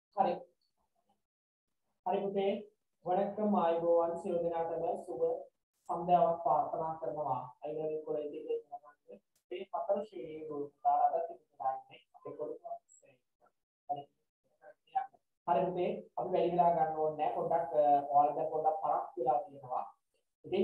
හරි. හරි පුතේ. වණක්කම් ආයුබෝවන් සියලු දෙනාටම සුබ සන්ධ්‍යාවක් ප්‍රාර්ථනා කරනවා. අයිලෙන් කොලෙජ් එකේ ඉන්නකන්ට මේ හතර ශ්‍රේණියේ ගුරු පුතාලට තිබුණා ඉන්නේ අපේ කොළඹ හරි. හරි පුතේ අපි වැඩි වෙලා ගන්න ඕනේ නැහැ. පොඩ්ඩක් ඔයාලට පොඩ්ඩක් පරක් වෙලා තියෙනවා. ඉතින්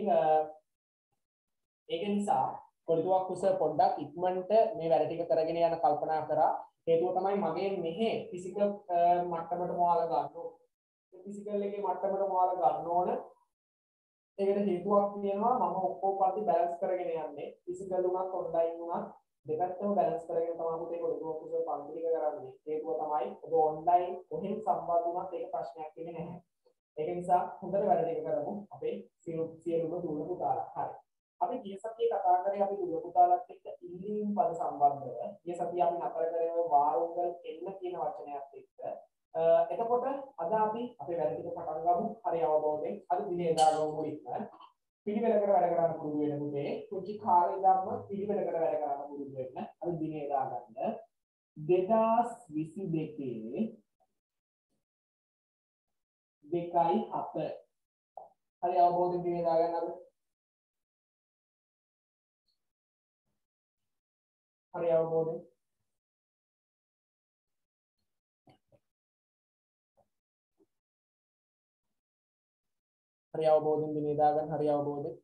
ඒක නිසා කොළිතුවක් කුස පොඩ්ඩක් ඉක්මනට මේ වැඩ ටික කරගෙන යන කල්පනා කරා. හේතුව තමයි මගේ මෙහෙ ෆිසිකල් මට්ටමට මොහාල ගන්න ඕන. ෆිසිකල් එකේ මට්ටමට මොහාල ගන්න ඕන. ඒකට හේතුවක් තියෙනවා මම ඔක්කොම පස්සේ බැලන්ස් කරගෙන යන්නේ. ෆිසිකල් උනත් ඔන්ලයින් උනත් දෙපැත්තම බැලන්ස් කරගෙන තමයි පුතේ කොළිතුවක් කුස පන්තික කරන්නේ. හේතුව තමයි ඔබ ඔන්ලයින් කොහෙන් සම්බන්ධ වුණත් ඒක ප්‍රශ්නයක් වෙන්නේ නැහැ. ඒක නිසා හොඳට වැඩ ටික කරමු අපේ සියලුම දුර පුතාලා. හරි. අපි ගිය සතියේ කතා කරේ අපි දුර පුතාලත් එක්ක ඉංග්‍රීසි පද සම්බන්ධව. ගිය සතියේ අපි නතර කරේ වාරුංගල් එන්න කියන වචනයත් එක්ක. එතකොට අද අපි අපේ වැඩ ටික පටන් ගමු. හරි අවබෝධයෙන්. අද දිනේ දාගමු මුලින්ම. පිළිවෙලකට වැඩ කරන්න පුරුදු වෙන පුතේ. කුංචි කාලේ ඉඳන්ම පිළිවෙලකට වැඩ කරන්න පුරුදු වෙන්න. අද දිනේ දාගන්න 2022 2.7 හරි අවබෝධයෙන් දිනේ දාගන්න අද. හරි අවබෝධයෙන්. හරි අවබෝධයෙන් දිනේ දාගන්න. හරි අවබෝධයෙන්.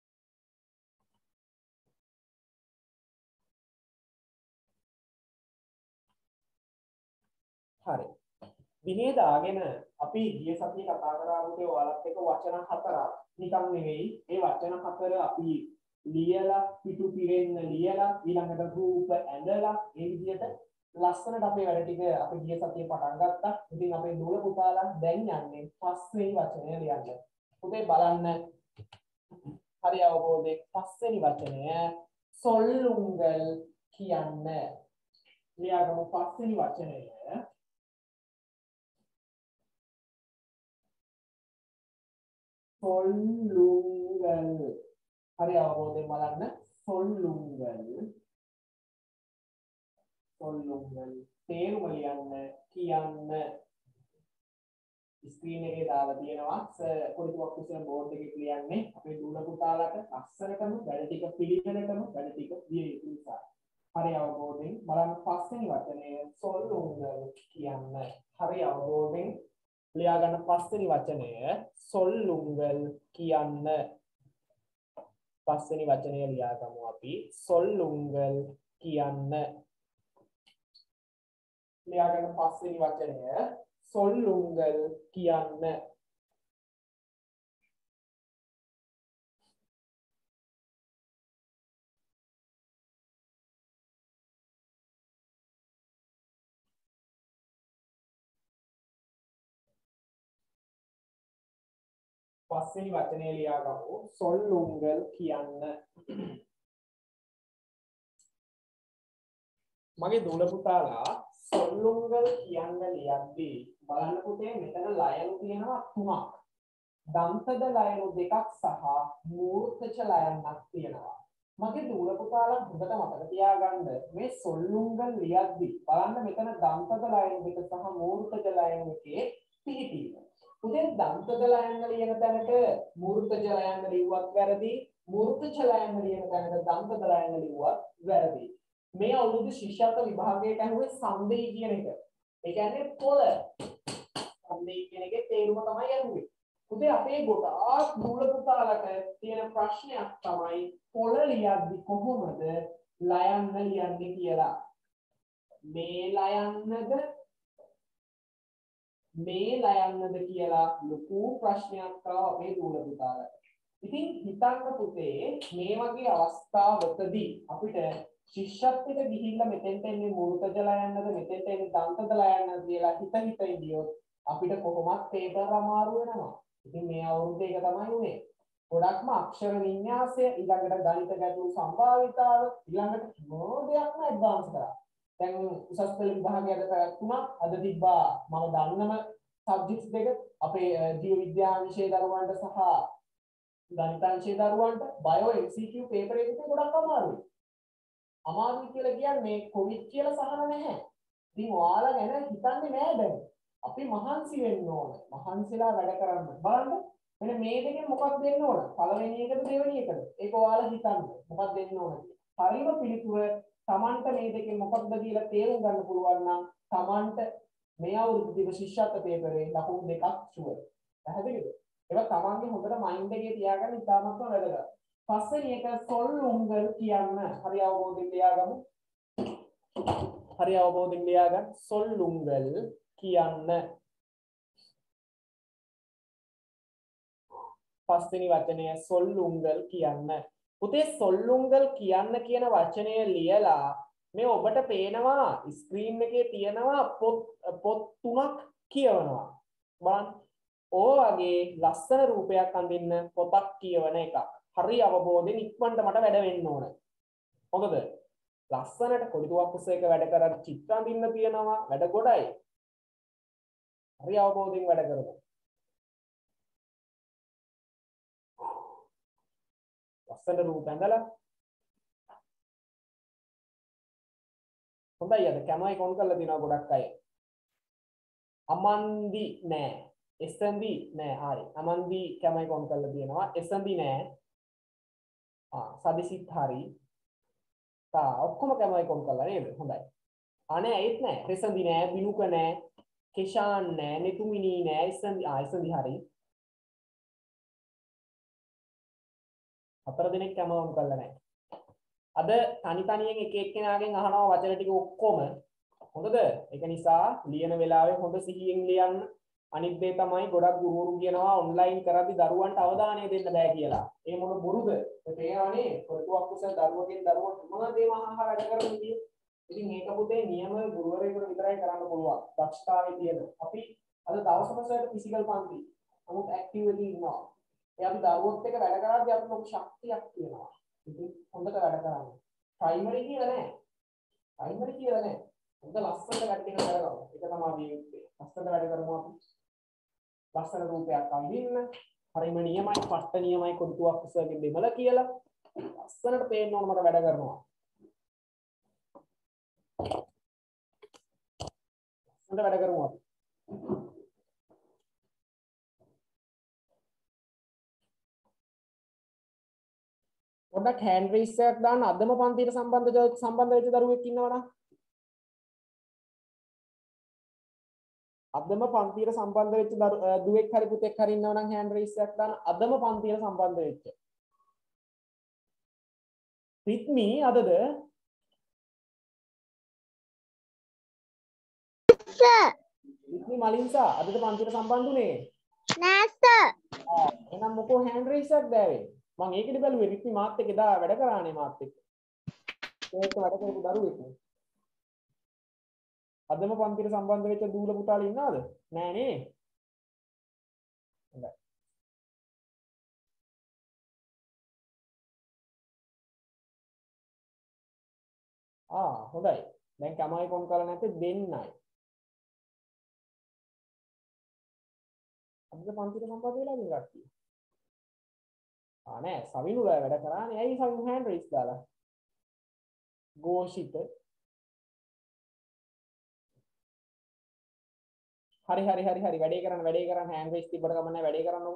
හරි. දිනේ දාගෙන අපි ගිය සතියේ කතා කරා පුතේ ඔයාලත් එක්ක වචන හතරක් නිකන් නෙවෙයි. ඒ වචන හතර අපි ලියලා පිටු පිරෙන්න ලියලා ඊළඟට රූප ඇඳලා ඒ විදිහට ලස්සනට අපේ වැඩ ටික අපි ගිය සතියේ පටන් ගත්තා. ඉතින් අපේ දුර පුතාලා දැන් යන්නේ පස්වෙනි වචනය ලියන්න. පුතේ බලන්න. හරි අවබෝධයෙන් පස්වෙනි වචනය සොල්ලුංගල් කියන්න. ලියාගමු පස්වෙනි වචනය සොල්ලුංගල්. හරි අවබෝධයෙන් බලන්න. සොල්ලුංගල් තේරුම ලියන්න කියන්න. ස්ක්‍රීන් එකේ දාලා තියෙනවා කොළිතුවක් කුසල බෝඩ් එකේ කියන්නේ අපේ දුර පුතාලට ලස්සනටම වැඩ ටික පිළිවෙලටම වැඩ ටික දිය යුතු නිසා. හරි අවබෝධයෙන් බලන්න පස්වෙනි වචනය සොල්ලුංගල් කියන්න. හරි අවබෝධයෙන් ලියා ගන්න පස්වෙනි වචනය සොල්ලුංගල් කියන්න. පස්වෙනි වචනය ලියා ගමු අපි සොල්ලුංගල් කියන්න. ලියා ගන්න පස්වෙනි වචනය සොල්ලුංගල් කියන්න. පස්වෙනි වචනේ ලියා ගමු සොල්ලුංගල් කියන්න. මගේ දුර පුතාලා සොල්ලුංගල් කියන්න ලියද්දී බලන්න පුතේ මෙතන ලයනු තියෙනවා තුනක්. දන්තද ලයනු දෙකක් සහ මූර්තච ලයන්නක් තියෙනවා. මගේ දුර පුතාලා හොඳට මතක තියාගන්න මේ සොල්ලුංගල් ලියද්දී බලන්න මෙතන දන්තද ලයනු දෙක සහ මූර්තච ලයනු එකේ පිහිටීම. පුතේ දන්තද ලයන්න ලියන තැනට මූර්තච ලයන්න ලිව්වත් වැරදි. මූර්තච ලයන්න ලියන තැනට දන්තද ලයන්න ලිව්වත් වැරදි. මේ අවුරුදු ශිෂ්‍යත්ව විභාගයට ඇහුවේ සම්දේ කියන එක. ඒ කියන්නේ පොළ. සම්දේ කියන එකේ තේරුම තමයි ඇහුවේ. පුතේ අපේ ගොඩාක් මූල පුතාලට තියෙන ප්‍රශ්නයක් තමයි පොළ ලියද්දි කොහොමද ලයන්න ලියන්නේ කියලා. මේ ලයන්නද කියලා ලොකු ප්‍රශ්නයක් තමයි අපේ මූල පුතාලට. ඉතින් හිතන්න පුතේ මේ වගේ අවස්ථාවකදී අපිට ශිෂ්‍යත්වයට ගිහිල්ලා මෙතෙන්ට එන්නේ මූර්තජ ලයන්නද මෙතෙන්ට එන්නේ දන්තද ලයන්නද කියලා හිත ඉඳියොත් අපිට කොහොමත් පේපර් අමාරු වෙනවා. ඉතින් මේ අවුරුද්දේ ඒක තමයි උනේ. ගොඩක්ම අක්ෂර වින්‍යාසය ඊළඟට ගණිත ගැටළු සම්භාවිතාව ඊළඟට මොනෝදයක්ම ඇඩ්වාන්ස් කරා. දැන් උසස් පෙළ විභාගයට තුනක් අද තිබ්බා මම දන්නම සබ්ජෙක්ට්ස් දෙක අපේ ජීව විද්‍යා විෂය දරුවන්ට සහ ගණිතාංශයේ දරුවන්ට බයෝ MCQ පේපර් එකේ ගොඩක් අමාරුයි. අමාරුයි කියලා කියන්නේ කොවිඩ් කියලා සහන නැහැ. ඉතින් ඔයාලා ගැන හිතන්නේ නෑ දැන්. අපි මහන්සි වෙන්න ඕන. මහන්සිලා වැඩ කරන්න. බලන්න මෙන්න මේ දෙකෙන් මොකක්ද දෙන්න ඕන? පළවෙනි එකද දෙවෙනි එකද? ඒක ඔයාලා හිතන්න. මොකක්ද දෙන්න ඕන කියලා. හරිම පිළිතුර Tamanට මේ දෙකෙන් මොකක්ද කියලා තේරුම් ගන්න පුළුවන් නම් Tamanට මේ අවුරුදු දිව ශිෂ්‍යත්ව පේපරේ ලකුණු දෙකක් ෂුවර්. පැහැදිලිද? ඒක Tamanගේ හොඳට මයින්ඩ් එකේ තියාගන්න ඉතාමත්ම වැදගත්. පස්වෙනි එක සොල්ලුංගල් කියන්න. හරි අවබෝධයෙන් ලියාගමු. හරි අවබෝධයෙන් ලියාගන්න. සොල්ලුංගල් කියන්න. පස්වෙනි වචනය සොල්ලුංගල් කියන්න. පුතේ සොල්ලුංගල් කියන්න කියන වචනය ලියලා මේ ඔබට පේනවා ස්ක්‍රීන් එකේ තියෙනවා පොත් තුනක් කියවනවා. බලන්න. ඔයගේ ලස්සන රූපයක් අඳින්න පොතක් කියවන එක. හරි අවබෝධයෙන් ඉක්මනට මට වැඩ වෙන්න ඕන. හොඳද? ලස්සනට කොළිතුවක් උස්සේක වැඩ කරලා චිත්‍ර අඳින්න තියෙනවා. වැඩ ගොඩයි. හරි අවබෝධයෙන් වැඩ කරමු. ලස්සන රූප ඇඳලා හොඳයි අද කැමයි කොන් කරලා දිනවා ගොඩක් අය. අමන්දි නෑ. එසන්දි නෑ. හරි. අමන්දි කැමයි කොන් කරලා දිනවා. එසන්දි නෑ. සදිසිත් හරි. තා ඔක්කොම කැමයි කොන් කරලා නේද? හොඳයි. අනේ ඒත් නෑ. එසන්දි නෑ. බිනුක නෑ. කෙෂාන් නෑ. නිතුමිනී නෑ. එසන්දි එසන්දි හරි. හතර දිනක් කැමවම් කරලා නැහැ. අද තනි තනියෙන් එක එක්කෙනාගෙන් අහනවා වචන ටික ඔක්කොම. හොඳද? ඒක නිසා ලියන වෙලාවේ හොඳ සිහියෙන් ලියන්න. අනිත් දේ තමයි ගොඩක් ගුරුවරු කියනවා ඔන්ලයින් කරද්දි දරුවන්ට අවධානය දෙන්න බෑ කියලා. ඒ මොන බොරුද? ඒ තේරෙනවනේ. කොටුවක් කුසල දරුවගෙන් දරුවට මොන දේම අහහා වැඩ කරන්නේ කියේ. ඉතින් මේක පුතේ නියම ගුරුවරයෙකුට විතරයි කරන්න පුළුවන්. දක්ෂතාවය තියෙන. අපි අද දවසම සර්ට ෆිසිකල් පන්ති. නමුත් ඇක්ටිවිටි ඉන්නවා. ඒ අපි දරුවොත් එක්ක වැඩ කරද්දී අපිට ලොකු ශක්තියක් තියෙනවා. ඉතින් හොඳට වැඩ කරන්න. ප්‍රයිමරි කියලා නෑ. ප්‍රයිමරි කියලා නෑ. හොඳ ලස්සනට වැඩ ටික කරගමු. ඒක තමයි මේ යුත්තේ. ලස්සනට වැඩ කරමු අපි. ලස්සන රූපයක් අඳින්න. හරිම නියමයි, පට්ට නියමයි කොටුවක් උසගෙන දෙමළ කියලා. ලස්සනට පේන්න ඕන මට වැඩ කරනවා. ලස්සනට වැඩ කරමු අපි. පොඩ්ඩක් හෑන්ඩ් රේස් එකක් දාන්න අදම පන්තියට සම්බන්ධ වෙච්ච දරුවෙක් ඉන්නවනම් අදම පන්තියට සම්බන්ධ වෙච්ච දුවෙක් හරි පුතෙක් හරි ඉන්නවනම් හෑන්ඩ් රේස් එකක් දාන්න අදම පන්තියට සම්බන්ධ වෙච්ච රිත්මි අදද sir. රිත්මි මලින්සා අදද පන්තියට සම්බන්ධ උනේ නෑ sir. එහෙනම් මොකෝ හෑන්ඩ් රේස් එකක් දාවේ මම ඒකද බැලුවේ රිත්මි මාත් එක්ක එදා වැඩ කරානේ මාත් එක්ක ඒක වැඩ කරපු දරුවෙක් නේ අදම පන්තියට සම්බන්ධ වෙච්ච දූල පුතාලා ඉන්නවද නෑ නේ හොඳයි හොඳයි දැන් කමයි කොම් කරලා නැත්තේ දෙන්නයි අද පන්තියට සම්බන්ධ වෙලා ඉන්න කට්ටිය නෑ සවිනු වැඩ කරානේ ඇයි සවිනු හෑන්ඩ් රේස් දාලා ගෝෂිත හරි වැඩේ කරන්න හෑන්ඩ් රේස් තිබ්බට ගමන්නේ වැඩේ කරන්නකො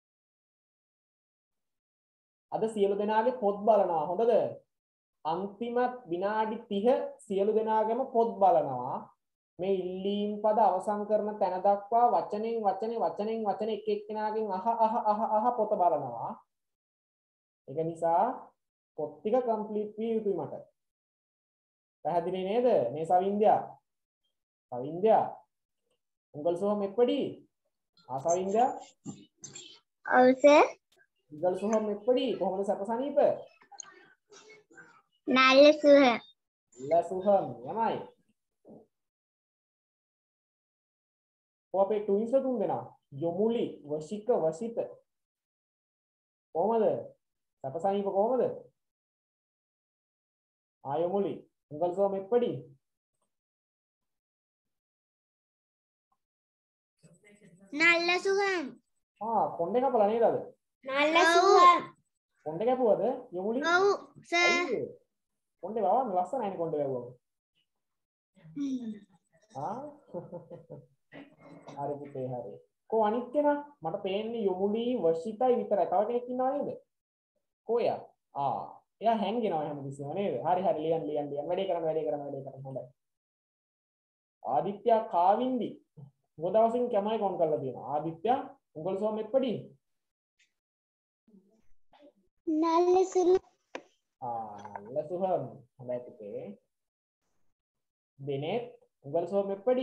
අද සියලු දෙනාගේ පොත් බලනවා හොඳද අන්තිම විනාඩි 30 සියලු දෙනාගේම පොත් බලනවා මේ ඉල්ලීම් පද අවසන් කරන තැන දක්වා වචනෙන් එක එක්කෙනාගෙන් අහ පොත බලනවා ඒක නිසා පොත් ටික කම්ප්ලීට් විය යුතුයි මට පැහැදිලි නේද මේ සවින්ද්‍යා උංගල් සෝහම් එප්පඩි සවින්ද්‍යා ඔව් sir. උංගල් සෝහම් එප්පඩි කොහොමද සපසනීප නල්ල සුහම්. ලසුහම් යමයි අපේ ටුයින්ස් තුන් දෙනා යොමුලි වශික වසිත කොහමද සපසනීප කොහමද යොමුලි උංගල් සෝහම් එප්පඩි නල්ල සුහම්. කොණ්ඩේ කපලා නේද අද නල්ල සුහම්. කොණ්ඩේ කැපුවද යොමුලි ඔව් sir. කොණ්ඩේ වවන්න ලස්සනයිනේ කොණ්ඩේ වැවුවම හරි පුතේ හරි. කො අනිත් කෙනා මට පේන්නේ යොමුලි වර්ෂිතයි විතරයි. තව කෙනෙක් ඉන්නව නේද? කොයා? එයා හැංගෙනවා හැමතිස්සෙම නේද? හරි හරි ලියන්න. වැඩේ කරන්න. හොඳයි. ආදිත්‍ය කාවින්දි. ගොඩවසින් කැමයි කොන් කරලා තියෙනවා. ආදිත්‍ය උගල් සෝම එප්පඩි. නල්ල සුහම්. நல்ல சுகம். හොඳයි පුතේ. දිනෙත් උගල් සෝම එප්පඩි.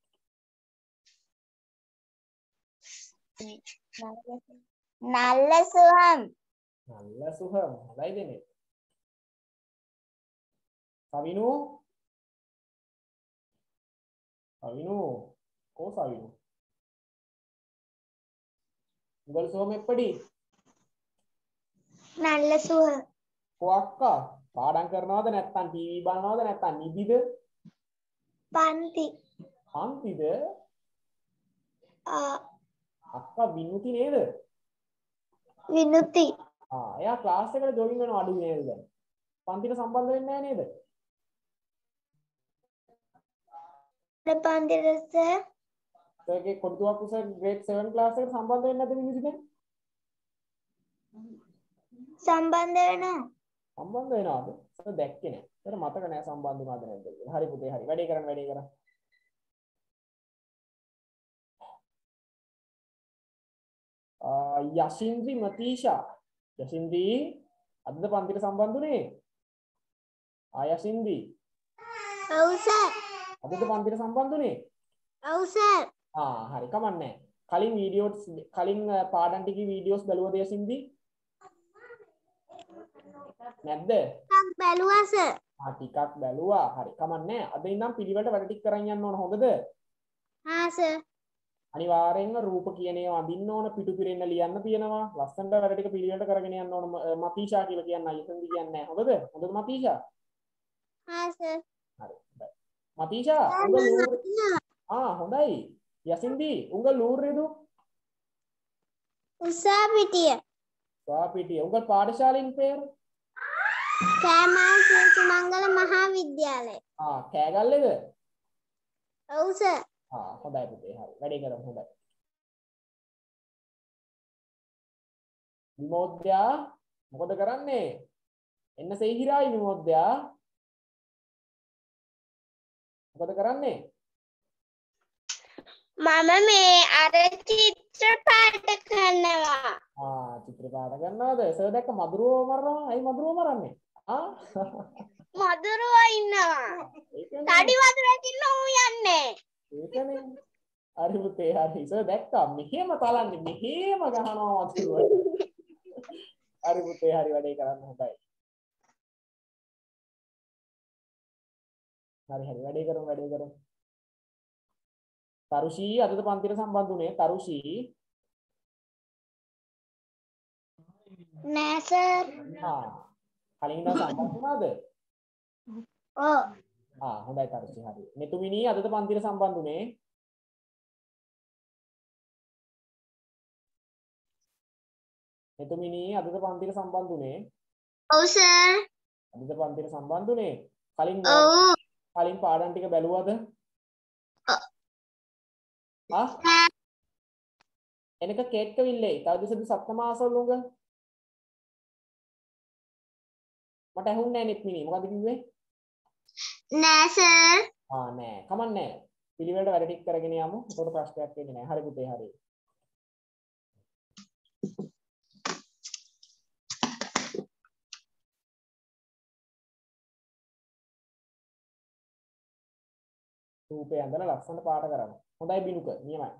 නල්ල සුහම්. நல்ல சுகம். හොඳයි දිනෙත්. සවිනු කෝ සවිනු උගල් සෝම එප්පඩි. නල්ල සුහම්. කෝ අක්කා පාඩම් කරනවද නැත්නම් ටීවී බලනවද නැත්නම් නිදිද? පන්ති. පන්තිද? අක්කා විනුති නේද? විනුති. එයා ක්ලාස් එකට ජොයින් වෙනව අඩු නේද දැන්? පන්තිට සම්බන්ධ වෙන්නේ නැහැ නේද? පන්තිට සර්ගේ කොටුවක් උස ග්‍රේඩ් 7 ක්ලාස් එකට සම්බන්ධ වෙන්නේ නැද්ද විනුති දැන්? සම්බන්ධ වෙනවා. සම්බන්ධ වෙනවද? සර් දැක්කේ නැහැ. සර් මතක නැහැ සම්බන්ධ වුණාද නැද්ද කියලා. හරි පුතේ හරි. වැඩේ කරන්න. යසින්ද්‍රි මතීෂා. යසින්ද්‍රි අදද පන්තිට සම්බන්ධුනේ? යසින්ද්‍රි. ඔව් සර්. අදද පන්තිට සම්බන්ධුනේ? ඔව් සර්. හරි කමන්නේ. කලින් පාඩම් ටිකේ වීඩියෝස් බැලුවද යසින්ද්‍රි? නැද්ද? ටිකක් බැලුවා සර්. ටිකක් බැලුවා. හරි කමන්නේ. අද ඉඳන් පිළිවෙලට වැඩ ටික කරන් යන්න ඕන හොඳද? සර්. අනිවාර්යෙන්ම රූප කියන ඒවා අඳින්න ඕන, පිටු පිරෙන්න ලියන්න තියෙනවා. ලස්සනට වැඩ ටික පිළිවෙලට කරගෙන යන්න ඕන. මතීෂා කියලා කියන්නේ අයිසන්දි කියන්නේ හොඳද? හොඳද මතීෂා? සර්. හරි. මතීෂා උඹ ලූර් හොඳයි. යසින්දි උඹ ලූර් එදු? උසාපිටිය. උඹ පාඨශාලෙන් පෙර? කෑමාල් මංගල මහා විද්‍යාලය. කෑගල්ලේද? ඔව් සර්. හොඳයි පුතේ හරි. වැඩේ කරමු හොඳයි. විමෝද්‍යා මොකද කරන්නේ? එන්න සෙයිහිරායි විමෝද්‍යා. මොකද කරන්නේ? මම මේ අර චිත්‍ර පාඩ කරනවා. චිත්‍ර පාඩ කරනවද? සර් දැක්ක මදුරුව මරනවා. ඇයි මදුරුව මරන්නේ? මදුරුවෝ ඉන්නවා. තඩි වතුරකින් ඌ යන්නේ. ඒකනේ. හරි පුතේ හරි. සර් දැක්කා මෙහෙම තලන්නේ මෙහෙම ගහනවා වතුර. හරි පුතේ හරි වැඩේ කරන්න හොඳයි. හරි වැඩේ කරමු. තරුෂී අදද පන්තිට සම්බන්ධුනේ? තරුෂී නෑ සර්. කලින් ඉඳන් සම්බන්ධ වුණාද? ඔව්. හොඳයි තරුෂී හරි. මෙතුමිනී අදද පන්තිට සම්බන්ධුනේ? මෙතුමිනී අදද පන්තිට සම්බන්ධුනේ? ඔව් සර්. අදද පන්තිට සම්බන්ධුනේ? කලින් පාඩම් ටික බැලුවද? එනක கேட்கவில்லை. තවදසද සත්තමාසොල්ලුංග? මට ඇහුන්නේ නැහැ නෙත්මිනී. මොකද කිව්වේ? නෑ සර්. නෑ. කමන්නේ. පිළිවෙලට වැඩ ටික කරගෙන යමු. ඒකට ප්‍රශ්නයක් වෙන්නේ නැහැ. හරි පුතේ හරි. රූපේ ඇඳලා ලස්සන පාට කරමු. හොඳයි බිනුක. නියමයි.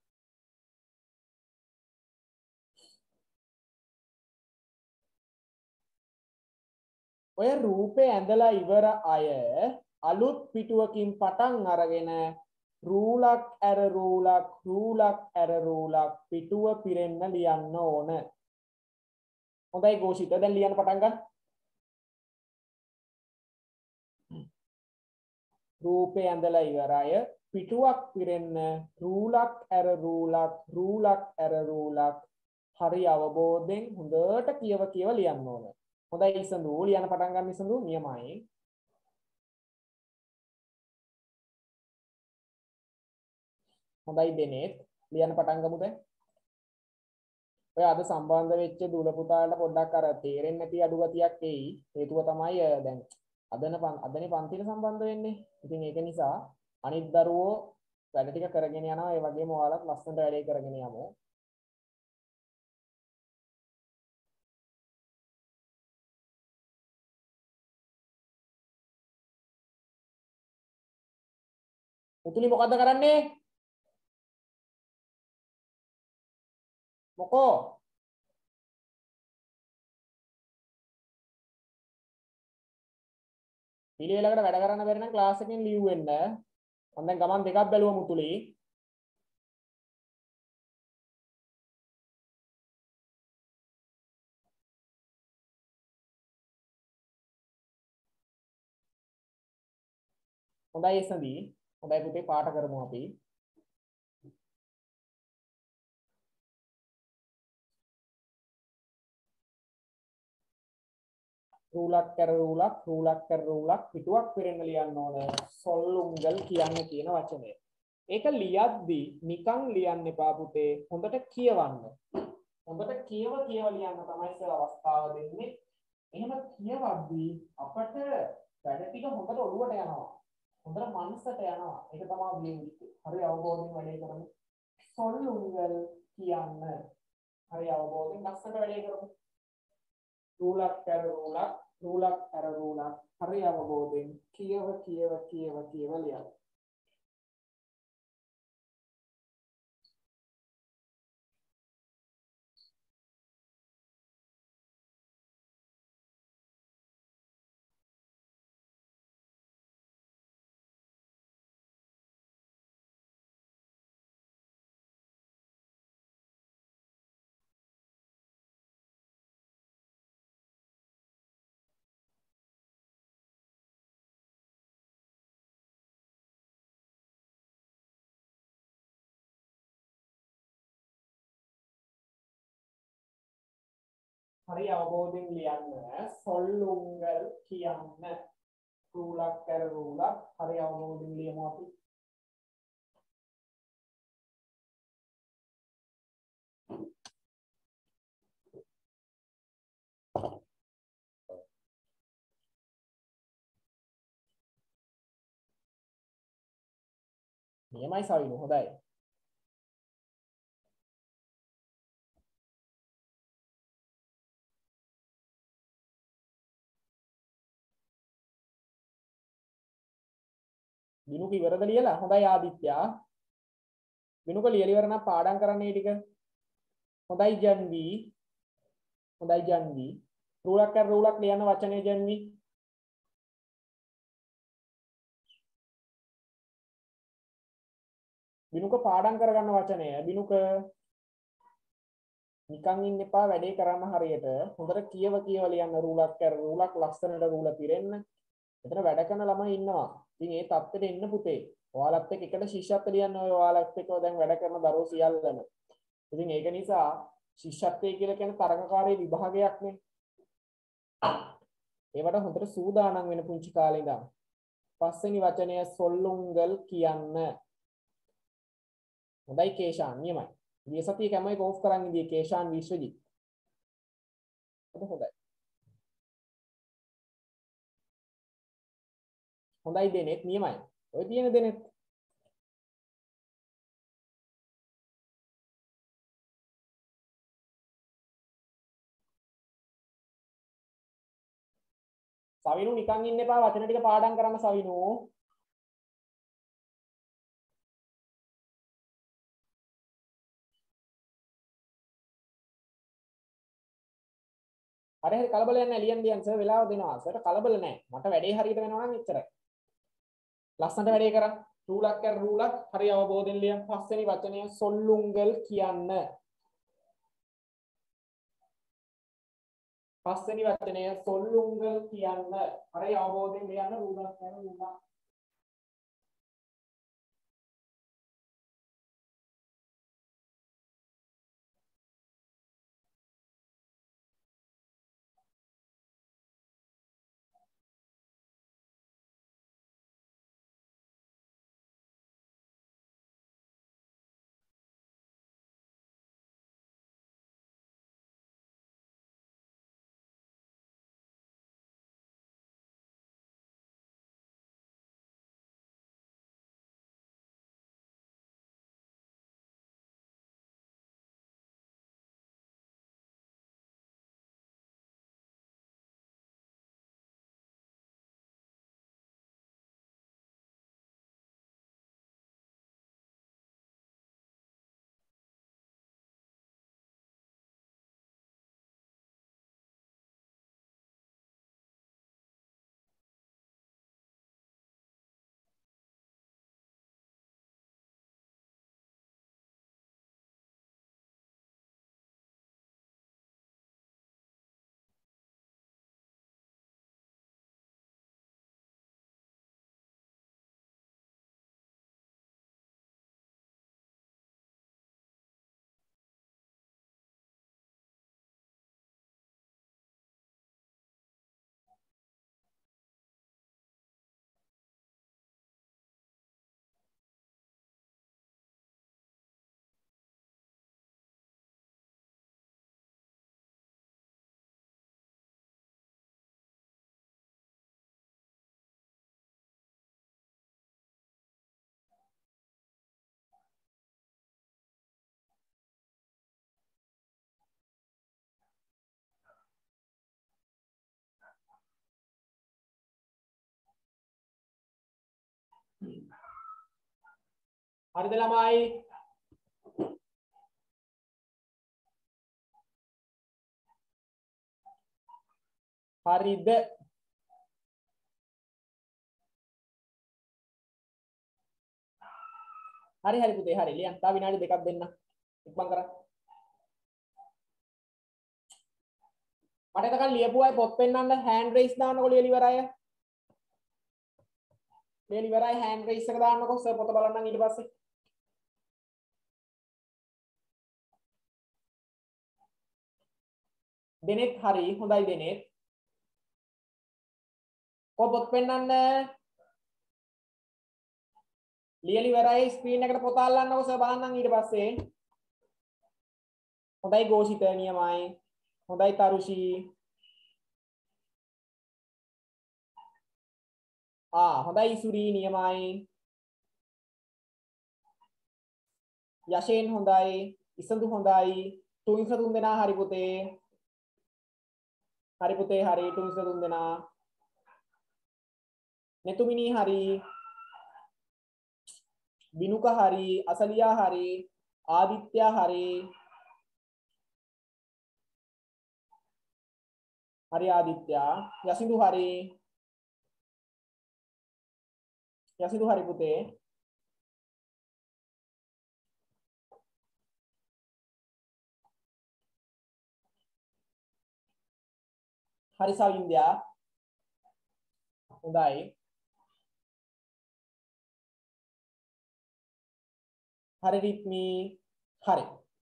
ඔය රූපේ ඇඳලා ඉවර අය අලුත් පිටුවකින් පටන් අරගෙන රූලක් ඇර රූලක් පිටුව පිරෙන්න ලියන්න ඕන. හොඳයි ගෝෂිත දැන් ලියන්න පටන් ගන්න. රූපේ ඇඳලා ඉවර අය පිටුවක් පිරෙන්න රූලක් ඇර රූලක් හරි අවබෝධයෙන් හොඳට කියව ලියන්න ඕන. හොඳයි ඉසඳු ලියන්න පටන් ගන්න ඉසඳු නියමයි. හොඳයි දෙනෙත් ලියන්න පටන් ගමුද? ඔය අද සම්බන්ධ වෙච්ච දුල පුතාලට පොඩ්ඩක් අර තේරෙන්නේ නැති අඩු ගතියක් එයි. හේතුව තමයි දැන් අදනේ පන්තිල සම්බන්ධ වෙන්නේ. ඉතින් ඒක නිසා අනිත් දරුවෝ වැඩ ටික කරගෙන යනවා. ඒ වගේම ඔයාලත් ලස්සනට වැඩේ කරගෙන යමු. පුතුලි මොකද්ද කරන්නේ? මොකෝ? පිළිවෙලකට වැඩ කරන්න බැරි නම් ක්ලාස් එකෙන් ලීව් වෙන්න. මම දැන් ගමන් දෙකක් බැලුවා මුතුලි. හොඳයි එසඳි. හොඳයි පුතේ පාට කරමු අපි. රූලක් කර රූලක් පිටුවක් පිරෙන්න ලියන්න ඕන සොල්ලුංගල් කියන්නේ කියන වචනය. ඒක ලියද්දී නිකන් ලියන්න එපා පුතේ. හොඳට කියවන්න. හොඳට කියව ලියන්න තමයි සර් අවස්ථාව දෙන්නේ. එහෙම කියවද්දී අපට වැඩ ටික හොඳට ඔළුවට යනවා. හොඳට මනසට යනවා. ඒක තමයි බ්ලින්ක්. හරි අවබෝධයෙන් වැඩේ කරමු. සොල්ලුංගල් කියන්න. හරි අවබෝධයෙන් ලස්සනට වැඩේ කරමු. රූලක් කර රූලක් හරි අවබෝධයෙන් කියව ලියන්න. හරි අවබෝධයෙන් ලියන්න සොල්ලුංගල් කියන්න. රූලක් කර රූලක් හරි අවබෝධයෙන් ලියමු අපි. නියමයි සවිනු හොඳයි. විනුක ඉවරද ලියලා? හොඳයි ආදිත්‍යා. විනුක ලියලා ඉවර නම් පාඩම් කරන්න මේ ටික. හොඳයි ජන්වි. රූලක් කර රූලක් ලියන වචනේ ජන්වි. විනුක පාඩම් කරගන්න වචනය. විනුක නිකන් ඉන්න එපා වැඩේ කරන්න හරියට. හොඳට කියව ලියන්න රූලක් කර රූලක් ලස්සනට රූල පිරෙන්න. එතන වැඩ කරන ළමයි ඉන්නවා. ඉතින් ඒ තත්ත්වෙට එන්න පුතේ. ඔයාලත් එක්ක එකට ශිෂ්‍යත්ව ලියන්න ඔය ඔයාලත් එක්ක දැන් වැඩ කරන දරුවෝ සියල්ලම. ඉතින් ඒක නිසා ශිෂ්‍යත්වය කියලා කියන්නේ තරඟකාරී විභාගයක් නේ. ඒවට හොඳට සූදානම් වෙන පුංචි කාලේ ඉඳන්. පස්වෙනි වචනය සොල්ලුංගල් කියන්න. හොඳයි කේෂාන් නියමයි. ගිය සතියේ කැමයි ඕෆ් කරන් ඉඳී කේෂාන් විශ්වජිත්. හොඳයි. හොඳයි දෙනෙත් නියමයි. ඔය තියෙන දෙනෙත් සවිනු නිකන් ඉන්න එපා වචන ටික පාඩම් කරන්න සවිනු. හරි කලබලයක් නැහැ ලියන්න සර් වෙලාව දෙනවා. සර් කලබල නැහැ. මට වැඩේ හරියට වෙනවා නම් එච්චරයි. ලස්සනට වැඩේ කරා. රූලක් කර රූලක් හරි අවබෝධයෙන් ලියන්න. පස්වෙනි වචනය සොල්ලුංගල් කියන්න. පස්වෙනි වචනය සොල්ලුංගල් කියන්න. හරි අවබෝධයෙන් ලියන්න රූලක් කර රූලක්. හරිද ළමයි? හරිද? හරි හරි පුතේ හරි ලියන්න. තව විනාඩි දෙකක් දෙන්න. ඉක්මන් කරන්න. මට එතකන් ලියපු අය පොත් පෙන්නන්න හෑන්ඩ් රේස් දාන්නකො ලියලා ඉවරයි. ලියලා ඉවරයි හෑන්ඩ් රේස් එක දාන්නකො සර් පොත බලන්නම් ඊට පස්සේ. දෙනෙත් හරි හොඳයි දෙනෙත්. පොත් පෙන්නන්න. ලියලා ඉවරයි ස්ක්‍රීන් එකට පොත අල්ලන්නකො සර් බලන්නම් ඊට පස්සේ. හොඳයි ගෝෂිත නියමයි. හොඳයි තරුෂි. හොඳයි ඉසුරි නියමයි. යෂේන් හොඳයි. ඉසඳු හොඳයි. තුන්ස තුන් දෙනා හරි පුතේ. හරි පුතේ හරි තුන්ස තුන් දෙනා. netumini hari. Binuka hari. Asalia hari. Aditya hari. Hari Aditya. Yasindu hari. Yasindu hari putih. Hari Sawindya. Hondai. Hari Ritmi. Hari.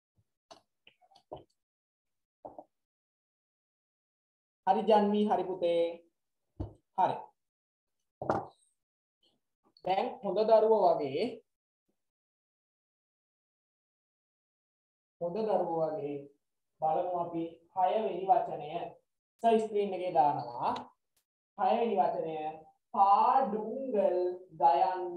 Hari Janmi, hari putih. Hari. Dan හොඳ දරුවෝ වගේ බලමු අපි 6 වෙනි වචනය සර් ස්ක්‍රීන් එකේ දානවා 6 වෙනි වචනය පාඩුංගල් ගයන්න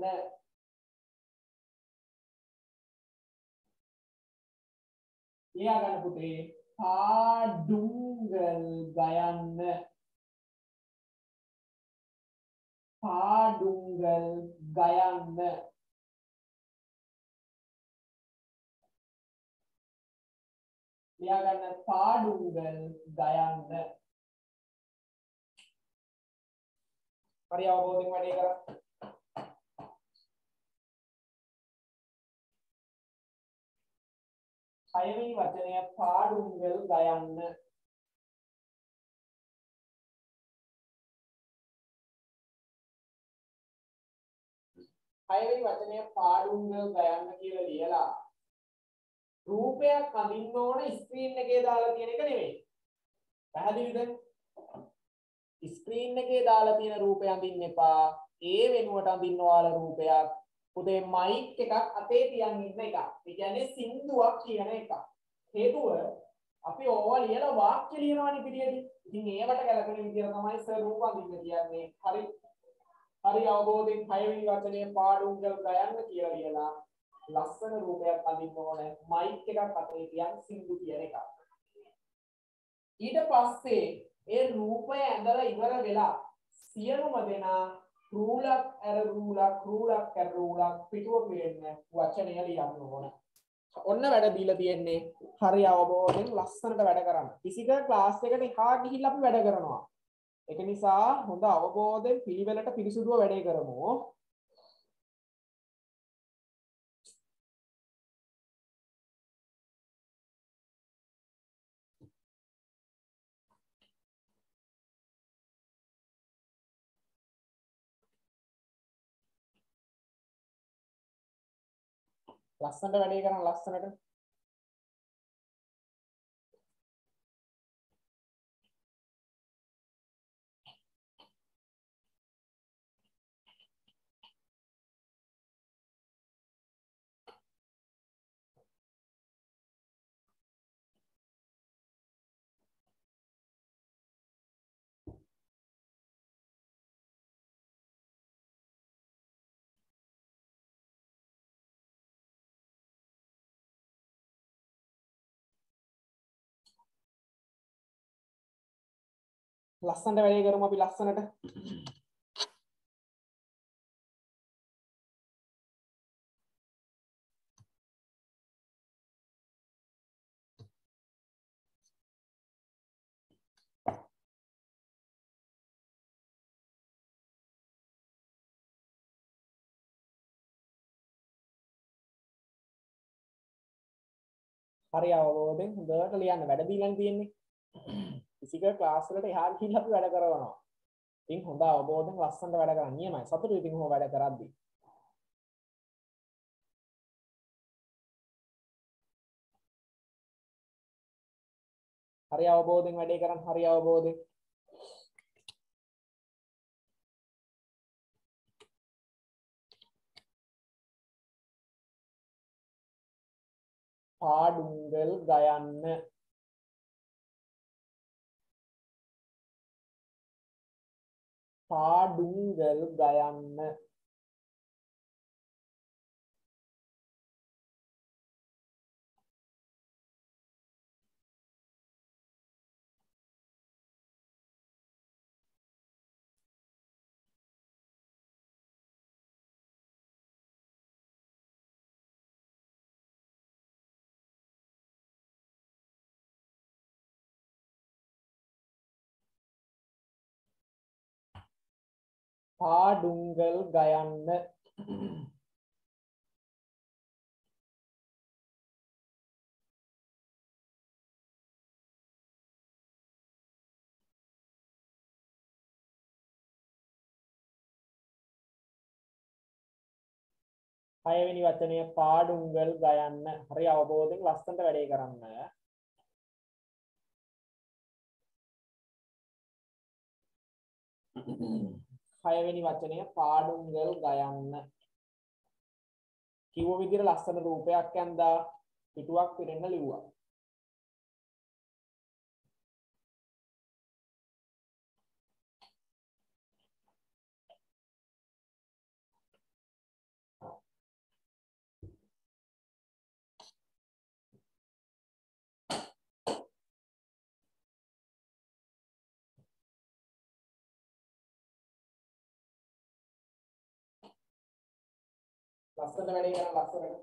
ලියා ගන්න පුතේ පාඩුංගල් ගයන්න පාඩුංගල් ගයන්න ලියා ගන්න පාඩුංගල් ගයන්න හරි අවබෝධයෙන් වැඩේ කරා 6 වෙනි වචනය පාඩුංගල් ගයන්න 6 වෙනි වචනය පාඩුංගල් ගයන්න කියලා ලියලා රූපයක් අඳින්න ඕන ස්ක්‍රීන් එකේ දාලා තියෙන එක නෙවෙයි. පැහැදිලිද? ස්ක්‍රීන් එකේ දාලා තියෙන රූපය අඳින්න එපා. ඒ වෙනුවට අඳින්න ඕන රූපයක් පුතේ මයික් එකක් අතේ තියන් ඉන්න එක. ඒ කියන්නේ සින්දුවක් කියන එක. හේතුව අපි ඕවා ලියලා වාක්‍ය ලියනවානේ පිළියෙලි. ඉතින් ඒවට ගැලපෙන විදියට තමයි සර් රූප අඳින්න කියන්නේ. හරි. හරි අවබෝධයෙන් 6 වෙනි වචනේ පාඩුංගල් ගයන්න කියලා ලියලා ලස්සන රූපයක් අඳින්න ඕනේ මයික් එකක් අතේ තියන් සින්දු කියන එක. ඊට පස්සේ ඒ රූපය ඇඳලා ඉවර වෙලා සියලුම දෙනා රූලක් ඇර රූලක් පිටුව පේන්න වචනය ලියන්න ඕනේ. ඔන්න වැඩ දීලා තියෙන්නේ හරි අවබෝධයෙන් ලස්සනට වැඩ කරන්න. ෆිසිකල් ක්ලාස් එකට එහා ගිහිල්ලා අපි වැඩ කරනවා. ඒක නිසා හොඳ අවබෝධයෙන් පිළිවෙලට පිරිසුදුව වැඩේ කරමු. ලස්සනට වැඩේ කරන්න ලස්සනට වැඩේ කරමු අපි ලස්සනට. හරි අවබෝධයෙන් හොඳට ලියන්න වැඩ දීලානේ තියෙන්නේ. ෆිසිකල් ක්ලාස් වලට එහා ගිහිල්ලා අපි වැඩ කරනවා. ඉතින් හොඳ අවබෝධයෙන් ලස්සනට වැඩ කරන්න නියමයි. සතුටුයි ඉතින් ඔහොම වැඩ කරද්දී. හරි අවබෝධයෙන් වැඩේ කරන්න හරි අවබෝධයෙන්. පාඩුංගල් ගයන්න පාඩුංගල් ගයන්න පාඩුංගල් ගයන්න 6 වෙනි වචනය පාඩුංගල් ගයන්න හරි අවබෝධයෙන් ලස්සනට වැඩේ කරන්න. 6 වෙනි වචනය පාඩුංගල් ගයන්න. කිව්ව විදිහට ලස්සන රූපයක් ඇඳා පිටුවක් පිරෙන්න ලිව්වා. ලස්සනට වැඩේ කරන්න ලස්සනට.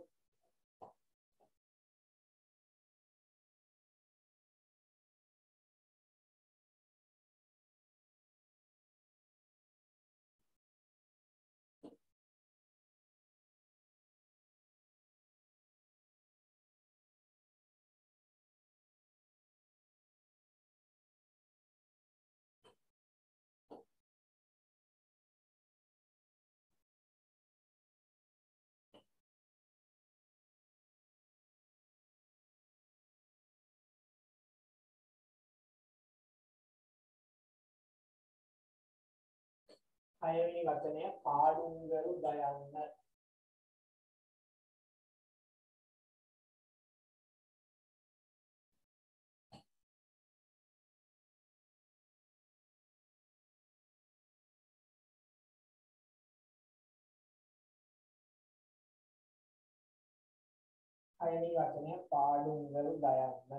හයවෙනි වචනය පාඩුංගල් ගයන්න. හයවෙනි වචනය පාඩුංගල් ගයන්න.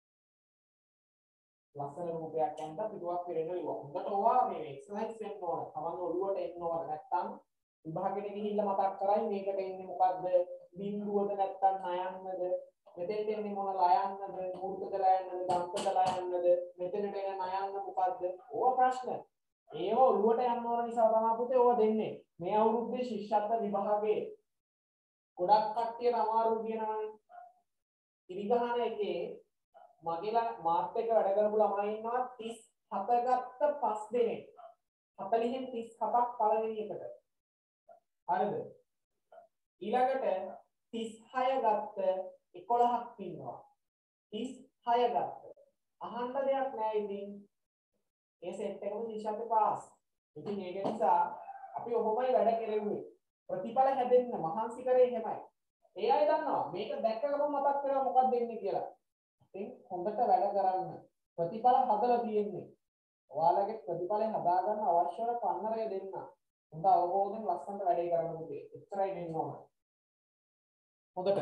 ලස්සන රූපයක් ඇඳලා පිටුවක් පිරෙන්න ලියුවා. හොඳට ඕවා මේ එක්සර්සයිස් වෙන්න ඕන. තමන් ඔළුවට එන්න ඕන. නැත්තම් විභාගෙට ගිහිල්ලා මතක් කරයි මේකට එන්නේ මොකද්ද? බිඳුවද නැත්තම් නයන්නද? මෙතෙන්ට එන්නේ මොන ලයන්නද? මූර්තද ලයන්නද? දන්තද ලයන්නද? මෙතනට එන නයන්න මොකද්ද? ඕවා ප්‍රශ්න. ඒව ඔළුවට යන්න ඕන නිසා තමයි පුතේ ඕවා දෙන්නේ. මේ අවුරුද්දේ ශිෂ්‍යත්ව විභාගයේ ගොඩක් කට්ටියට අමාරු කියනවනේ. ඉරිගහන එකේ මගේලා මාත් එක්ක වැඩ කරපු ළමයි ඉන්නවා 37 ගත්ත 5 දෙනෙක්. 40න් 37ක් පළවෙනි එකට. හරිද? ඊළඟට 36 ගත්ත 11ක් ඉන්නවා. 36 ගත්ත. අහන්න දෙයක් නැහැ ඉතින්. මේ සෙට් එකම ශිෂ්‍යත්ව පාස්. ඉතින් ඒක නිසා අපි ඔහොමයි වැඩ කෙරෙන්නේ. ප්‍රතිඵල හැදෙන්න මහන්සි කරේ එහෙමයි. ඒ අය දන්නවා මේක දැක්ක ගමන් මතක් වෙනවා මොකක්ද දෙන්නේ කියලා. ඉතින් හොඳට වැඩ කරන්න. ප්‍රතිඵල හදලා තියෙන්නේ. ඔයාලගේ ප්‍රතිඵල හදා ගන්න අවශ්‍ය වෙන පන්නරය දෙන්න. හොඳ අවබෝධයෙන් ලස්සනට වැඩේ කරන්න පුතේ. එච්චරයි දෙන්න ඕන. හොඳට.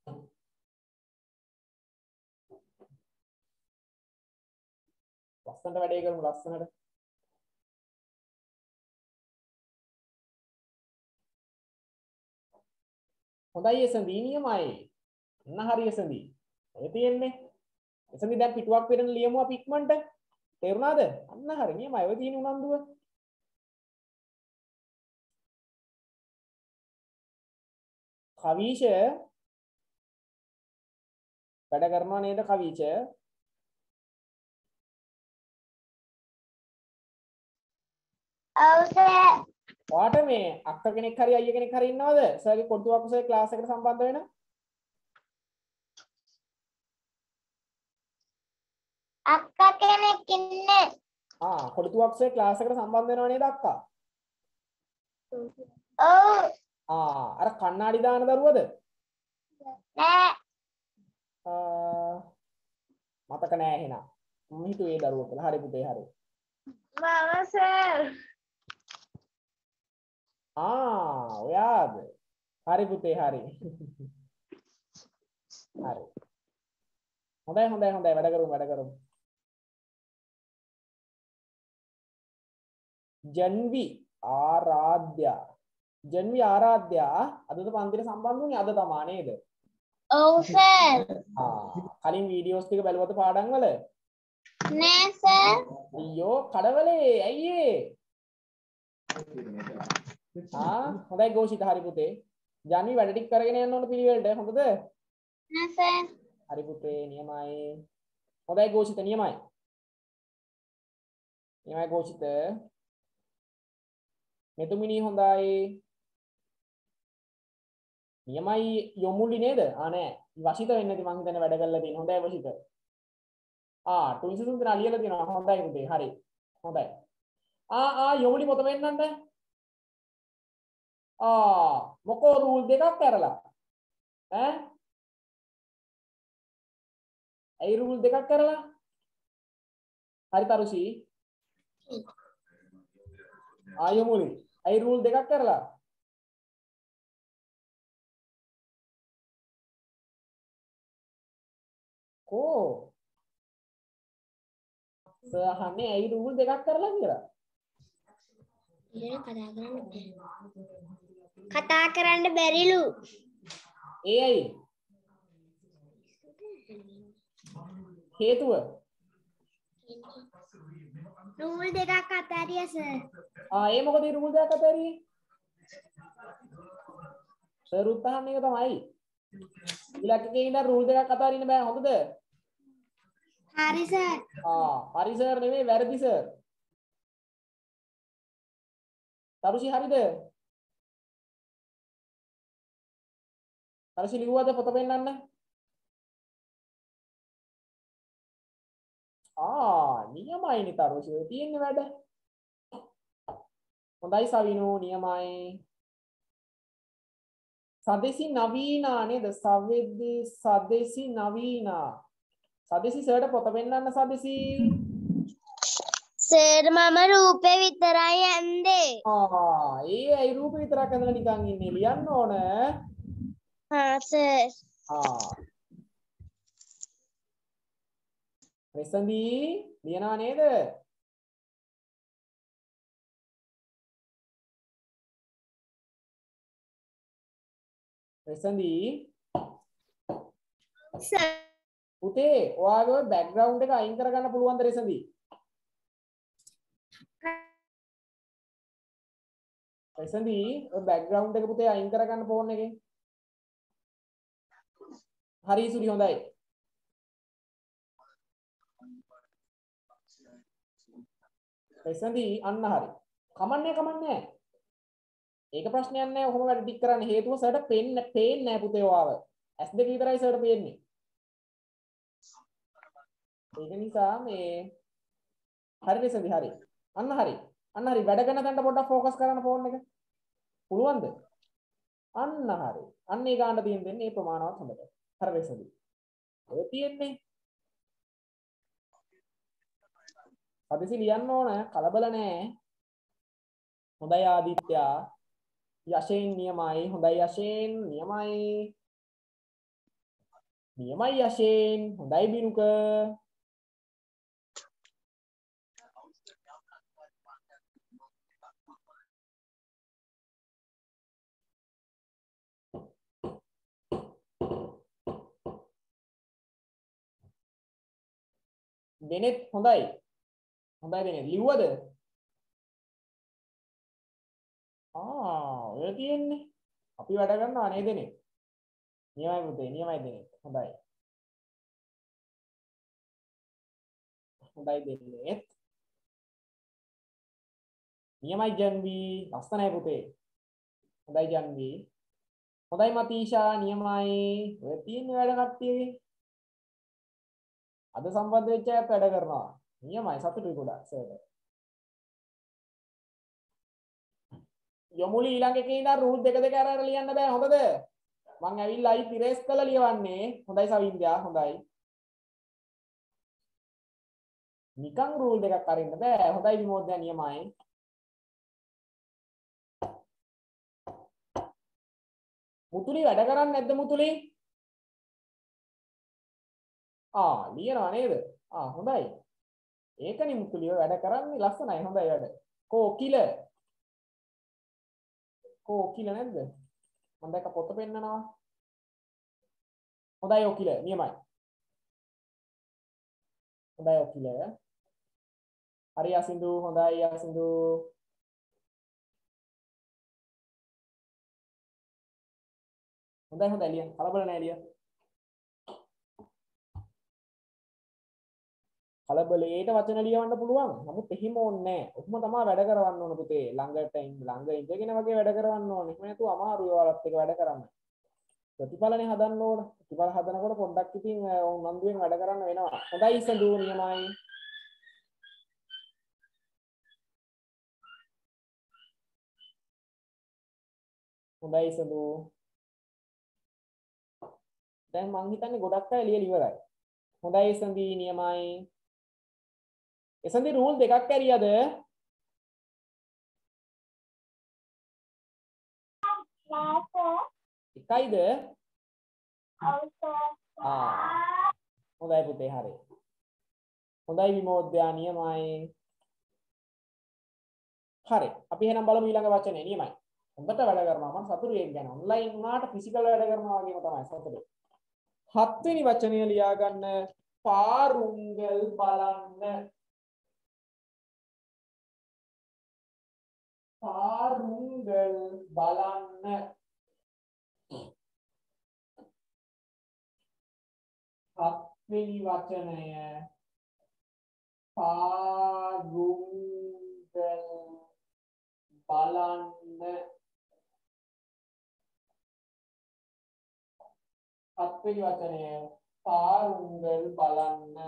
ලස්සනට වැඩේ කරමු ලස්සනට. හොඳයි එසඳී නියමයි. අන්න හරි එසඳී. ඔය තියෙන්නේ. එසඳී දැන් පිටුවක් පිරෙන ලියමු අපි ඉක්මනට. තේරුණාද? අන්න හරි නියමයි. ඔය තියෙන උනන්දුව. කවීෂ වැඩ කරනවා නේද කවිච? ඔව් සර්. ඔයාට මේ අක්කා කෙනෙක් හරි අයියා කෙනෙක් හරි ඉන්නවද? සර්ගේ කොටුවක් උසේ ක්ලාස් එකට සම්බන්ධ වෙන? අක්කා කෙනෙක් ඉන්නේ. කොටුවක් උසේ ක්ලාස් එකට සම්බන්ධ වෙනව නේද අක්කා? ඔව්. අර කණ්ණාඩි දාන දරුවද? නෑ. මතක නෑ එහෙනම්. මම හිතුවේ ඒ දරුවා කියලා. හරි පුතේ හරි. මම සර්. ඔයාද? හරි පුතේ හරි. හරි. හොඳයි වැඩ කරමු. ජන්වි ආරාධ්‍යා අදද පන්තිට සම්බන්ධ වුණේ අද තමා නේද? ඔව් සර්. කලින් වීඩියෝස් ටික බැලුවද පාඩම් වල? නෑ සර්. අයියෝ කඩවලේ ඇයි ඒ? හොඳයි ගෝෂිත හරි පුතේ. ජන්වි වැඩ ටික කරගෙන යන්න ඕන පිළිවෙලට හොඳද? නෑ සර්. හරි පුතේ නියමයි. හොඳයි ගෝෂිත නියමයි. ගෝෂිත. මෙතුමිනි හොඳයි. නියමයි යොමුලි නේද? නෑ. වශිත වෙන්නේ නැති මං හිතන්නේ වැඩ කරලා තියෙන. හොඳයි වශිත. ටුයින්ස් තුන් දෙනා ලියලා තියෙනවා. හොඳයි පුතේ. හරි. හොඳයි. යොමුලි පොත වෙන්නන්න. මොකෝ රූල් දෙකක් කරලා. ඇයි රූල් දෙකක් කරලා? හරි තරුෂි. යොමුලි. ඇයි රූල් දෙකක් කරලා? කෝ සහනේ ඇයි රූල් දෙකක් කරලා කියලා? කතා කරන්න බැරිලු. ඒ ඇයි? හේතුව? රූල් දෙකක් අතහැරියා සර්. ඒ මොකද රූල් දෙකක් අතහැරියේ? සර් උත්තහන්නේ එක තමයි. ඉලක්කයේ ඉඳන් රූල් දෙකක් අතහරින්න බෑ හොඳද? හරි සර්. හරි සර් නෙමෙයි වැරදි සර්. තරුෂි හරිද? තරුෂි ලිව්වද පොත පෙන්නන්න? නියමයිනේ තරුෂි ඔය තියෙන්නේ වැඩ. හොඳයි සවිනෝ නියමයි. සදෙසි නවීනා නේද? සදෙසි නවීනා. සදෙසි සර්ට පොත පෙන්නන්න සදෙසි. සර් මම රූපේ විතරයි ඇන්දේ. ඇයි රූපේ විතරක් ඇඳලා නිකන් ඉන්නේ ලියන්න ඕන. සර්. රෙසඳී ලියනවා නේද? රෙසඳී සර්. පුතේ ඔයාගේ බෑග්ග්‍රවුන්ඩ් එක අයින් කරගන්න පුළුවන්ද රෙසඳී? රෙසඳී ඔය බෑග්ග්‍රවුන්ඩ් එක පුතේ අයින් කරගන්න ෆෝන් එකෙන්. හරි සුරි හොඳයි. රෙසඳී අන්න හරි. කමන්නේ. ඒක ප්‍රශ්නයක් නෑ. ඔහොම වැඩ ටික කරන්න හේතුව සර්ට පේන්නේ නෑ පුතේ ඔයාව. S2 විතරයි සර්ට පේන්නේ. ඒක නිසා මේ හරි රෙසඳී හරි. අන්න හරි. වැඩ කරන තැනට පොඩ්ඩක් ફોකස් කරන්න ෆෝන් එක. පුළුවන්ද? අන්න හරි. අන්න ඒ ගාන තියෙන දෙන්නේ මේ ප්‍රමාණවත් හොඳට. හරි රෙසඳී. ඔය තියෙන්නේ. සදෙසි ලියන්න ඕන කලබල නෑ. හොඳයි ආදිත්‍යා. යෂෙන් නියමයි. හොඳයි යෂෙන් නියමයි. යෂෙන්. හොඳයි බිනුක. දෙනෙත් හොඳයි. දෙනෙත් ලිව්වද? ඔය තියෙන්නේ. අපි වැඩ කරනවා නේ දෙනෙත්. නියමයි පුතේ නියමයි දෙනෙත්. හොඳයි. හොඳයි දෙන්නේ. නියමයි ජන්වි. ලස්සනයි පුතේ. හොඳයි ජන්වි. හොඳයි මතීෂා නියමයි. ඔය තියෙන වැඩ කට්ටියගේ. අද සම්බන්ධ වෙච්ච අයත් වැඩ කරනවා. නියමයි සතුටුයි ගොඩක් සර්ට. යමුලි ඊළඟ එකේ ඉඳන් රූල් දෙක දෙක අර ලියන්න බෑ හොඳද? මං ඇවිල්ලා අයි ඉරේස් කරලා ලියවන්නේ. හොඳයි සවින්ද්‍යා හොඳයි. නිකන් රූල් දෙකක් අරින්න බෑ. හොඳයි විමෝද්‍යා නියමයි. මුතුලි වැඩ කරන්නේ නැද්ද මුතුලි? ලියනවා නේද? හොඳයි. ඒකනේ මුතුලි වැඩ කරන්නේ ලස්සනයි හොඳයි වැඩ. කෝකිල නැද්ද? මම දැක්ක පොත පෙන්නනවා. හොඳයි ඔකිල නියමයි. හොඳයි ඔකිල. හරි අසින්දු හොඳයි අසින්දු. හොඳයි ලියන්න. කලබල නැහැ ලියන්න. කලබලේට වචන ලියවන්න පුළුවන්. නමුත් එහෙම ඕනේ නැහැ. ඔක්කොම තමයි වැඩ කරවන්න ඕන පුතේ. ළඟ ඉඳගෙන වගේ වැඩ කරවන්න ඕනේ. එහෙම නැතුව අමාරුයි ඔයාලත් එක වැඩ කරන්න. ප්‍රතිඵලනේ හදන්න ඕන. ප්‍රතිඵල හදනකොට පොඩ්ඩක් ඉතින් උනන්දුවෙන් වැඩ කරන්න වෙනවා. හොඳයි ඉසඳු නියමයි. හොඳයි ඉසඳු. දැන් මං හිතන්නේ ගොඩක් අය ලියලා ඉවරයි. හොඳයි ඉසඳි නියමයි. ඉසඳි රූල් දෙකක් ඇරියද? එකයිද? හොඳයි පුතේ හරි. හොඳයි විමෝද්‍යා නියමයි. හරි. අපි එහෙනම් බලමු ඊළඟ වචනේ නියමයි. හොඳට වැඩ කරනවා මම සතුටුයි ඒක ගැන. ඔන්ලයින් වුණාට ෆිසිකල් වැඩ කරනවා වගේම තමයි සතුටුයි. 7 වෙනි වචනය ලියා ගන්න පාරුංගල් බලන්න. පාරුංගල් බලන්න. 7 වෙනි වචනය පාරුංගල් බලන්න. 7 වෙනි වචනය පාරුංගල් බලන්න.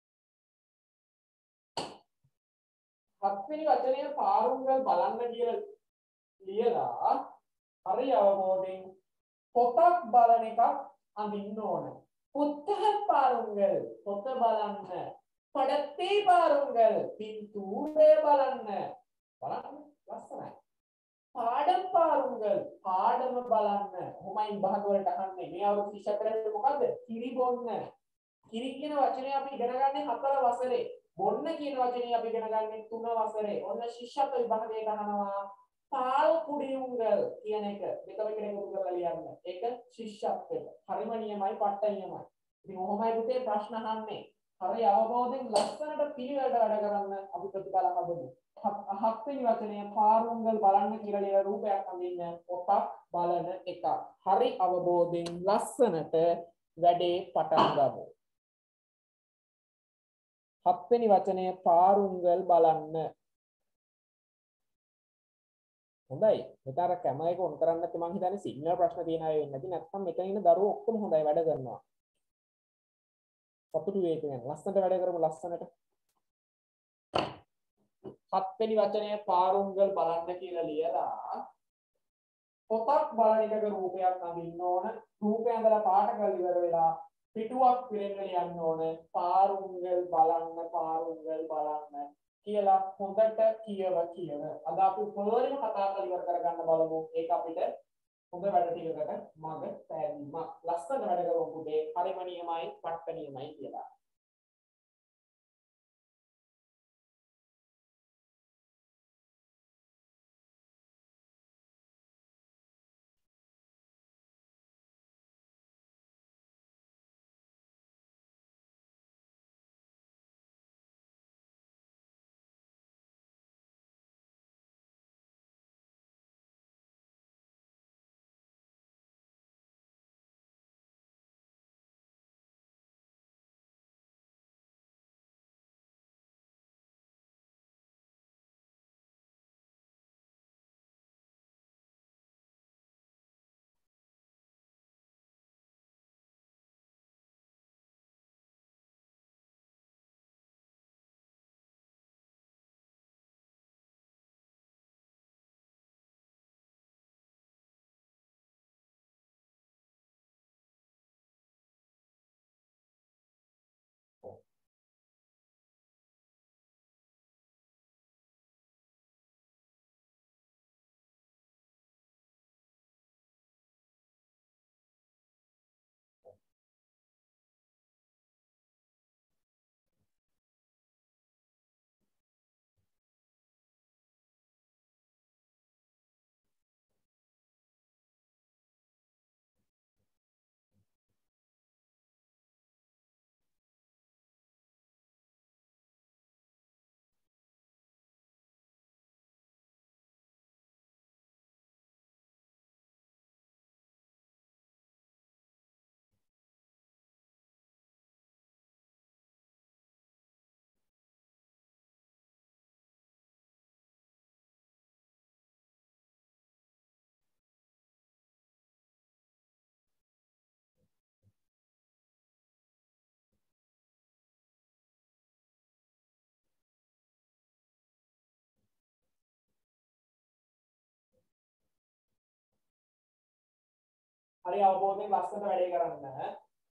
7 වෙනි වචනය පාරුංගල් බලන්න කියලා ලියලා හරි අවබෝධයෙන් පොතක් බලන එකක් අඳින්න ඕන. පුත්තහ පාරුංගල් පොත බලන්න. පඩත්තේ පාරුංගල් පින්තූරය බලන්න. බලන්න ලස්සනයි. පාඩම් පාරුංගල් පාඩම බලන්න. කොහොමයි භාග වලට අහන්නේ. මේ අවුරුදු 30 කරන්නේ මොකද්ද? කිරි බොන්න. කිරි කියන වචනේ අපි ඉගෙන ගන්නේ 4 වසරේ. බොන්න කියන වචනේ අපි ඉගෙන ගන්නේ 3 වසරේ. ඔන්න ශිෂ්‍යත්ව විභාගයට අහනවා. පාල් කුඩියුංගල් කියන එක දෙකම එකට එකතු කරලා ලියන්න. ඒක ශිෂ්‍යත්වයට. හරිම නියමයි පට්ට නියමයි. ඉතින් ඔහොමයි පුතේ ප්‍රශ්න අහන්නේ. හරි අවබෝධයෙන් ලස්සනට පිළිවෙලට වැඩ කරන්න අපි ප්‍රතිඵල හදමු. 7 වෙනි වචනය පාරුංගල් බලන්න කියලා ලියලා රූපයක් අඳින්න පොතක් බලන එක. හරි අවබෝධයෙන් ලස්සනට වැඩේ පටන් ගමු. 7 වෙනි වචනය පාරුංගල් බලන්න. හොඳයි. මෙතන කැමරා එක ඔන් කරන්න නැත්නම් මං හිතන්නේ සිග්නල් ප්‍රශ්න තියෙන අය වෙන්නේ නැති. නැත්නම් මෙතන ඉන්න දරුවෝ ඔක්කොම හොඳයි වැඩ කරනවා. සතුටු වෙයි කියන්නේ ලස්සනට වැඩ කරමු ලස්සනට. 7 වෙනි වචනය පාරුංගල් බලන්න කියලා ලියලා පොතක් බලන එකක රූපයක් අඳින්න ඕන. රූපය ඇඳලා පාට කරලා ඉවර වෙලා පිටුවක් පිරෙන්න ලියන්න ඕන. පාරුංගල් බලන්න කියලා හොඳට කියව. අද අපි උපරිම කතා කරලා ඉවර කරගන්න බලමු. ඒක අපිට හොඳ වැඩ ටිකකට මඟ පෑදීමක්. ලස්සන වැඩ කරමු පුතේ. හරිම නියමයි, පට්ට නියමයි කියලා. හරි අවබෝධයෙන් ලස්සනට වැඩේ කරන්න.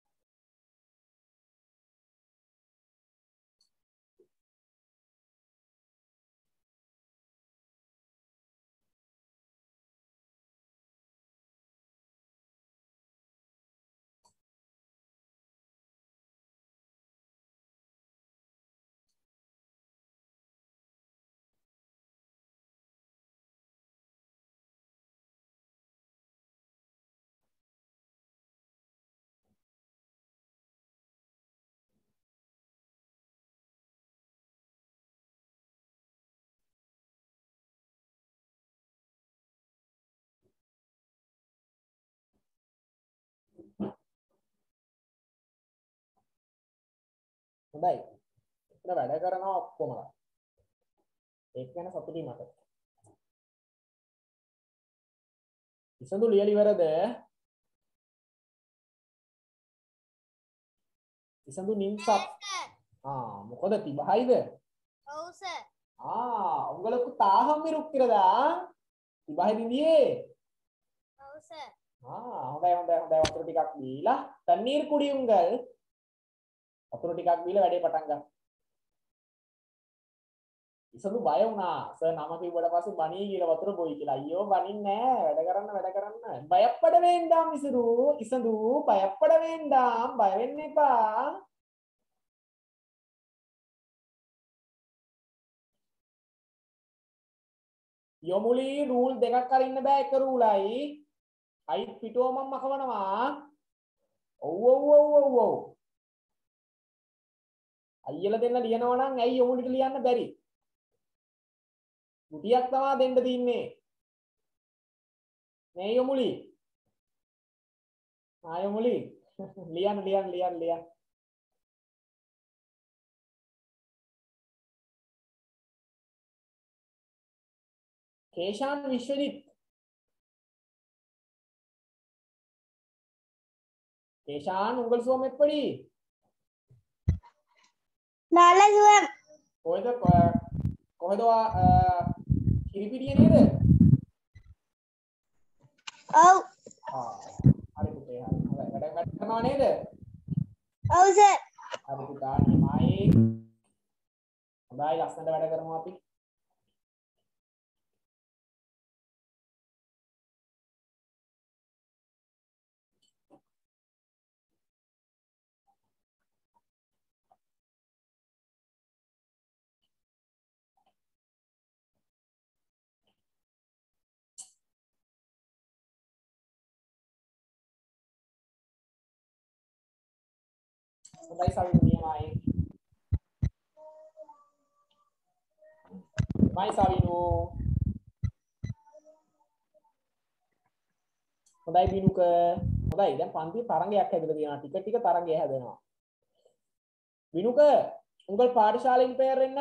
හොඳයි. ඉතින් වැඩ කරනවා ඔක්කොමලා. ඒක ගැන සතුටුයි මට. ඉසඳු ලියලි ඉවරද? ඉසඳු නින්සක්. මොකද 30යිද? ඔව් සර්. உங்களுக்கு தாகம் இருக்கிறதா? 30 දිනේ. ඔව් සර්. හොඳයි වතුර ටිකක් දීලා තண்ணීர் කුඩියුங்கள். වතුර ටිකක් දීලා වැඩේ පටන් ගන්න. ඉසඳු බය වුණා. සර් නම කිව්වට පස්සේ බණී කියලා වතුර බොයි කියලා. අයියෝ බනින්නේ නෑ. වැඩ කරන්න. බයප්පඩ වේண்டாම් ඉසඳු බයප්පඩ වේண்டாම්. බය වෙන්න එපා. යොමුලි රූල් දෙකක් අරින්න බෑ එක රූලයි. අයිත් පිටුවමම මකවනවා. ඔව්. අයියලා දෙන්න ලියනවා නම් ඇයි යොමුලිට ලියන්න බැරි? මුටියක් තමයි දෙන්න තින්නේ. මේ යොමුලි. යොමුලි. ලියන්න. கேஷான் விஸ்வஜித். கேஷான் உங்கள் சுகம் எப்படி? நல்ல சுகம். කොහෙද කිරිපිටිය නේද? ඔව්. හරි පුතේ හරි. වැඩ කරනවා නේද? ඔව් සර්. හරි පුතා නියමයි. හොඳයි ලස්සනට වැඩ කරනවා අපි. හොඳයි සවිනු නියමයි. සවිනු. හොඳයි බිනුක. හොඳයි දැන් පන්තියේ තරංගයක් හැදලා තියෙනවා. ටික තරංගය හැදෙනවා. බිනුක උங்கள் පාඨශාலையின் பெயர் என்ன?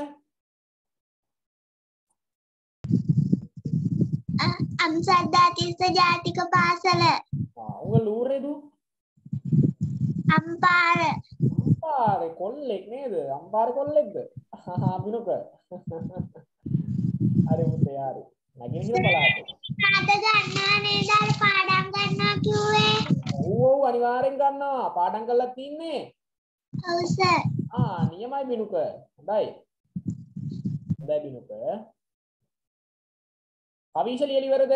අම්සද්දාතිස්ස ජාතික පාසල. උங்கள் ஊர் එදු? අම්පාර. අම්පාරේ කොල්ලෙක් නේද? අම්පාරේ කොල්ලෙක්ද? බිනුක. හරි පුතේ හරි. නගිනගින පලාත. කාද ගන්නවා නේද? පාඩම් ගන්නවා කිව්වේ. ඔව් අනිවාර්යෙන් ගන්නවා. පාඩම් කරලා තින්නේ. ඔව් සර්. නියමයි බිනුක. හොඳයි. බිනුක. කවිෂ ලියලි ඉවරද?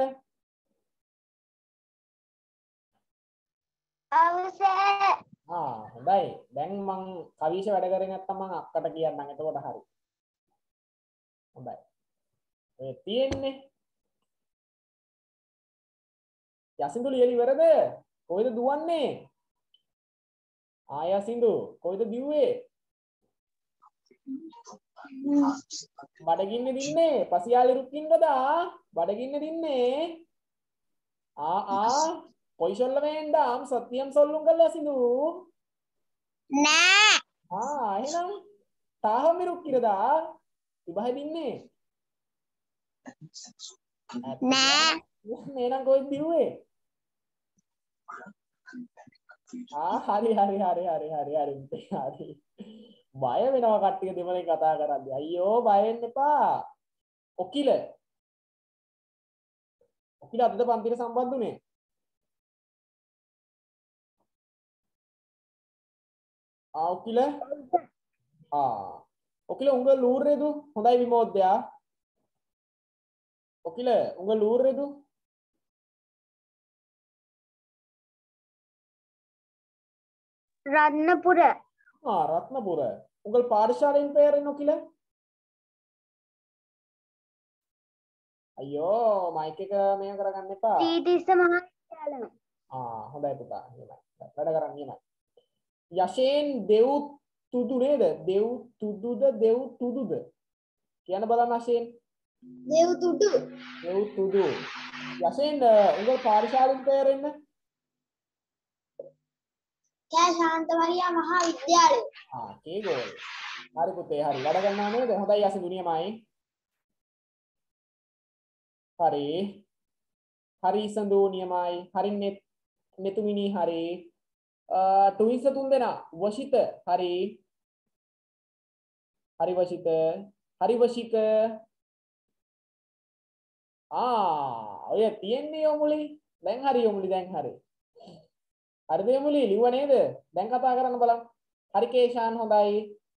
ඔව් සර්. හොඳයි. දැන් මං කවිෂ වැඩ කරේ නැත්තම් මං අක්කට කියන්නම්. එතකොට හරි. හොඳයි. ඔය තියෙන්නේ. යසින්දු ලියලි ඉවරද? කොහෙද දුවන්නේ? යසින්දු කොහෙද දිව්වේ? බඩගින්නේ දින්නේ. පසියාලි රුක්කින්ගදා බඩගින්නේ දින්නේ. பொய் சொல்ல வேண்டாம் சத்தியம் சொல்லுங்கள் යසින්දු. නෑ. එහෙනම් තාහම රුක්කිරදා? 30 දින්නේ. නෑ. එහෙනම් කොහෙද දිව්වේ? හරි. බය වෙනවා කට්ටිය දෙමළෙන් කතා කරද්දී. අයියෝ බය වෙන්න එපා. ඔකිල අදද පන්තිට සම්බන්ධුනේ? ඔකිල ඔකිල උංග ලූරේදු හොඳයි විමෝද්‍යා ඔකිල උංග ලූරේදු රත්නපුර. ரத்னபுர உங்கள் பாடசாலையின் பெயர் என்ன ඔකිල අයියෝ මයික් එක මේව කරගන්න එපා ශ්‍රීතිස්ස මහා විද්‍යාලය. හොඳයි පුතා එහෙමයි වැඩ කරන්න එහෙමයි යෂයෙන් දෙව් තුදු නේද දෙව් තුදුද දෙව් තුදුද කියන්න බලන්න යෂයෙන් දෙව්තුඩු. දෙව් තුදු යෂයෙන් උங்கள் පාඨශාලාවේ பெயர் என்ன කෑ ශාන්ත මරියා මහා විද්‍යාලය. කේගෝල් හරි පුතේ හරි වැඩ ගන්නවා නේද හොඳයි යෂ දුනියමයි හරි හරි සඳු නියමයි හරි නෙතුමිනි හරි ටුයින්ස් තුන් දෙනා වශිත හරි හරි වශිත හරි වශික ඔය තියන්නේ යොමුලි දැන් හරි යොමුලි දැන් හරි හරිද යොමුලි ලිව්ව නේද දැන් කතා කරන්න බලන්න හරි කේෂාන් හොඳයි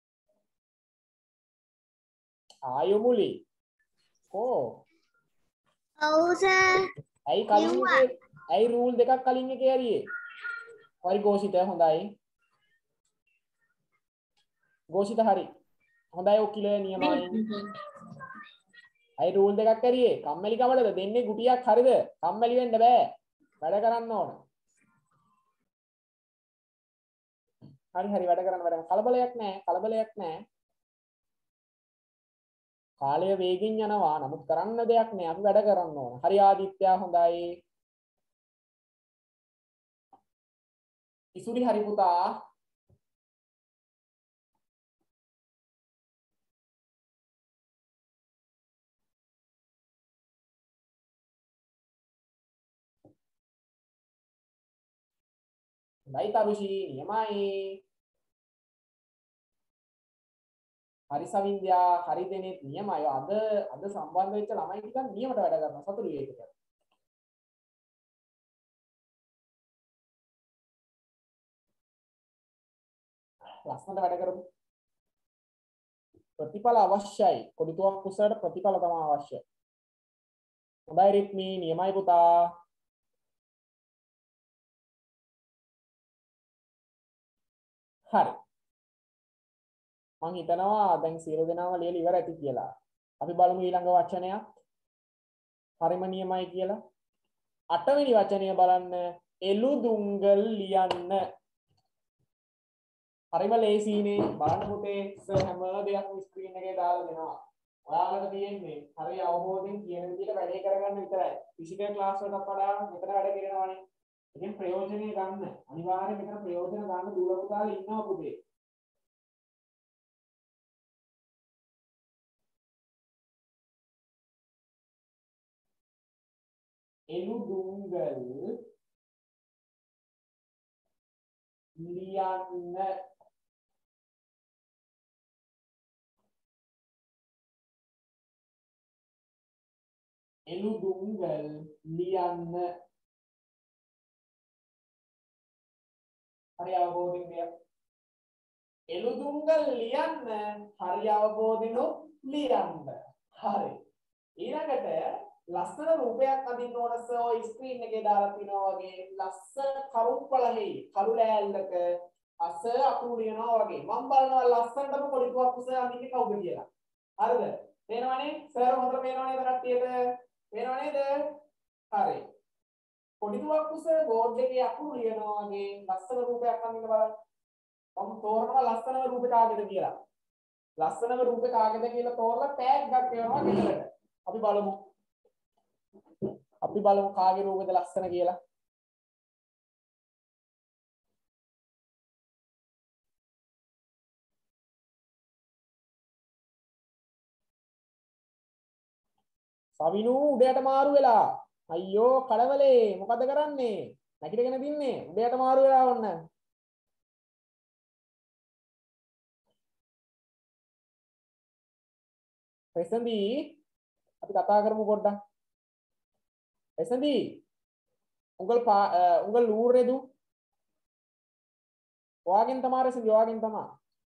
යොමුලි කො ඔව් සර්. ඇයි කලින් එකේ ඇයි රූල් දෙකක් කලින් එකේ හරියේ හරි ගෝසිත හොඳයි ගෝසිත හරි හොඳයි ඔකිල නියමයි අයි රූල් දෙකක් හරියේ කම්මැලි කමඩද දෙන්නේ ගුටියක් හරිද කම්මැලි වෙන්න බෑ වැඩ කරන්න ඕන හරි වැඩ කරන්න කලබලයක් නැහැ කාලය වේගින් යනවා නමුත් කරන්න දෙයක් නෑ අපි වැඩ කරන්න ඕන හරි ආදිත්‍යා හොඳයි ඉසුරි හරි පුතා හොඳයි තරුෂි නියමයි හරි සවින්ද්‍යා හරි දෙනෙත් නියමයි අද සම්බන්ධ වෙච්ච ළමයි ටිකක් නියමට වැඩ කරනවා සතුටුයි ඒකට ලස්සනට වැඩ කරමු ප්‍රතිඵල අවශ්‍යයි කොඩිතුවක් කුසලට ප්‍රතිඵල තමයි අවශ්‍යයි හොඳයි රිත්මි නියමයි පුතා හරි මං හිතනවා දැන් සියලු දෙනාම ලියලා ඉවර ඇති කියලා අපි බලමු ඊළඟ වචනයක් හරිම නියමයි කියලා 8 වෙනි වචනය බලන්න එළුදුංගල් ලියන්න හරිම ලේසියිනේ බලන්න පුතේ සර් හැම දෙයක්ම ස්ක්‍රීන් එකේ දාලා දෙනවා ඔයාලට තියෙන්නේ හරි අවබෝධයෙන් කියන විදිහට වැඩේ කරගන්න විතරයි ෆිසිකල් ක්ලාස් වලට වඩා මෙතන වැඩ කරනවානේ ඉතින් ප්‍රයෝජනෙ ගන්න අනිවාර්යයෙන් මෙතන ප්‍රයෝජන ගන්න දුර පුතාලා ඉන්නවා පුතේ එළුදුංගල් ලියන්න එළුදුංගල් ලියන්න හරි අවබෝධයෙන් දෙයක් එළුදුංගල් ලියන්න හරි අවබෝධයෙන් ලියන්න හරි ඊළඟට ලස්සන රූපයක් අඳින්න ඕන සර් ස්ක්‍රීන් එකේ දාලා තිනවා වගේ ලස්සන කරුප්පලෙහි කළු ලෑල්ලක අස අකුරු ලියනවා වගේ මම බලනවා ලස්සනටම කොළිකුවක් උස අඳින්නේ කවුද කියලා හරිද තේරෙනවනේ සර් හොඳට පේනවනේ එතන කට්ටියට පේනව නේද හරි කොළිකුවක් උස බෝඩ් එකේ අකුරු ලියනවා වගේ ලස්සන රූපයක් අඳින්න බලන්න මම තෝරනවා ලස්සනම රූපේ කාගේද කියලා ලස්සනම රූපේ කාගේද කියලා තෝරලා ටැග් එකක් කරනවා ගෙදරට අපි බලමු කාගේ රූපෙද ලස්සන කියලා සවිනු උඩයට මාරු වෙලා අයියෝ කලවලේ මොකද කරන්නේ නැගිටගෙන දින්නේ උඩයට මාරු වෙලා වොන්න ප්‍රසන්දි අපි කතා කරමු පොඩ්ඩක් ප්‍රසන්දි උංගල් ஊர் எது ඔයාගෙන් තමයි රෙසිඩි ඔයාගෙන් තමයි.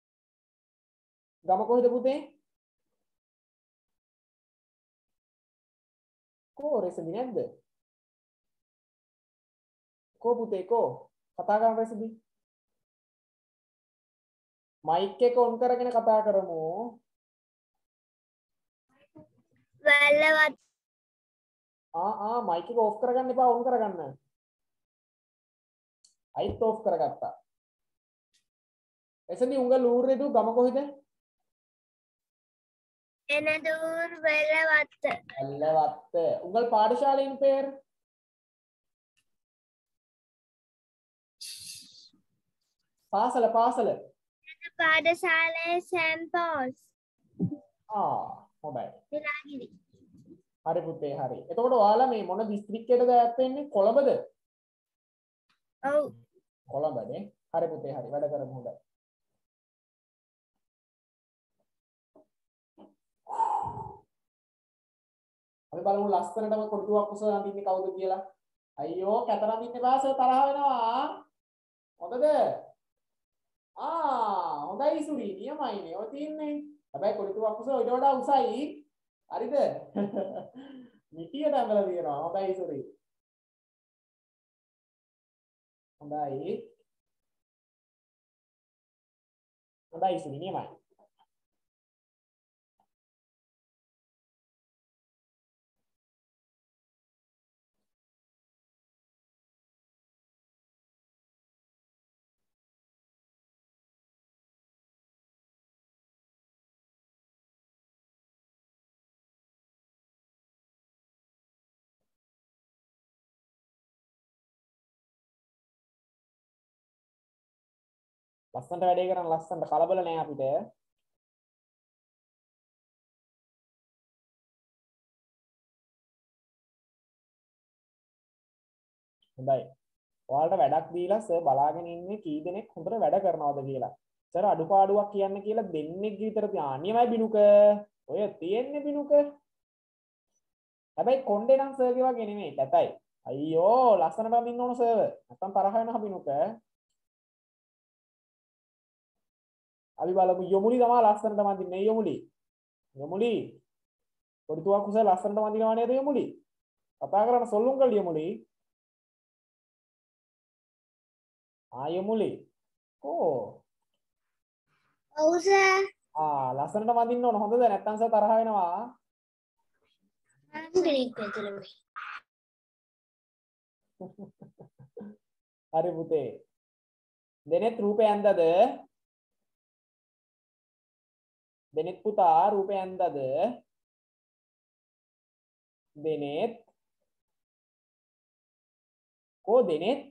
ගම කොහෙද පුතේ? කෝ රෙසිඩි නැද්ද? කෝ පුතේ කෝ? කතා කරන රෙසිඩි. මයික් එක ඔන් කරගෙන කතා කරමු. වැල්ලවත් මයික් එක ඔෆ් කරගන්න එපා ඔන් කරගන්න. අයිත් ඔෆ් කරගත්තා. රෙසිඩි උංග ලූරේදු ගම කොහෙද? එනදූර් වැල්ලවත්ත அல்லவத்த. உங்கள் பாடசாலையின் பெயர்? පාසල පාසල. පාඩශාලය සැම්පෝස් හොඳයි. විලාගිරි හරි පුතේ හරි. එතකොට ඔයාලා මේ මොන දිස්ත්‍රික්කයටද ඈත් වෙන්නේ? කොළඹද? ඔව් කොළඹනේ. හරි පුතේ හරි. වැඩ කරමු හොඳයි. අපි බලමු ලස්සනටම කොටුවක් කුසල අඳින්නේ කවුද කියලා. අයියෝ කැතර අඳින්න බෑ සර් තරහ වෙනවා. හොඳද? හොඳයි සුරි නියමයිනේ. ඔය තියන්නේ. හැබැයි කොටුවක් කුසල ඊට වඩා උසයි. හරිද? නිතියට ඇඳලා තියෙනවා. හොඳයි සුරි. හොඳයි. හොඳයි සුරි නියමයි. ලස්සනට වැඩේ කරන් ලස්සනට කලබල නෑ අපිට. හොඳයි. ඔයාලට වැඩක් දීලා සර් බලාගෙන ඉන්නේ කී දෙනෙක් හොඳට වැඩ කරනවද කියලා. සර් අඩුපාඩුවක් කියන්න කියලා දෙන්නෙක් විතර නියමයි බිනුක. ඔය තියෙන්නේ බිනුක. හැබැයි කොණ්ඩේ නම් සර්ගේ වගේ නෙමෙයි. කැතයි. අයියෝ ලස්සනට අඳින්න ඕන සර්ව. නැත්තම් තරහ වෙනවා බිනුක. අපි බලමු යොමුලි තමයි ලස්සනට අඳින්නේ යොමුලි. යොමුලි. පොඩිතුවක් කුස ලස්සනට අඳිනවා නේද යොමුලි? කතා කරන සොල්ලුංගල් යොමුලි. යොමුලි. කෝ? ඔව් සර් ලස්සනට අඳින්න ඕන හොඳද? නැත්තම් සර් තරහ වෙනවා. කෙනෙක් වෙතලමයි හරි පුතේ. දෙනෙත් රූපේ ඇන්දද? දෙනෙත් පුතා රූපේ ඇන්දද? දෙනෙත් කෝ දෙනෙත්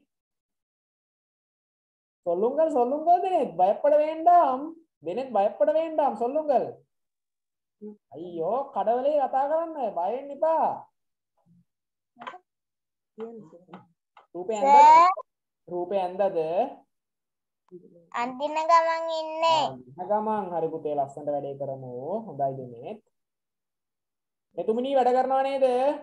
சொல்லுங்கள் දෙනෙත් பயப்பட வேண்டாம் දෙනෙත් பயப்பட வேண்டாம் சொல்லுங்கள் අයියෝ කඩවලේ කතා කරන්න බය වෙන්න එපා රූපේ ඇන්දද අන්දින ගමන් ඉන්නේ ගමන් හරි පුතේ ලස්සනට වැඩේ කරමු හොඳයි දෙනෙත් එතුමිනී වැඩ කරනවා නේද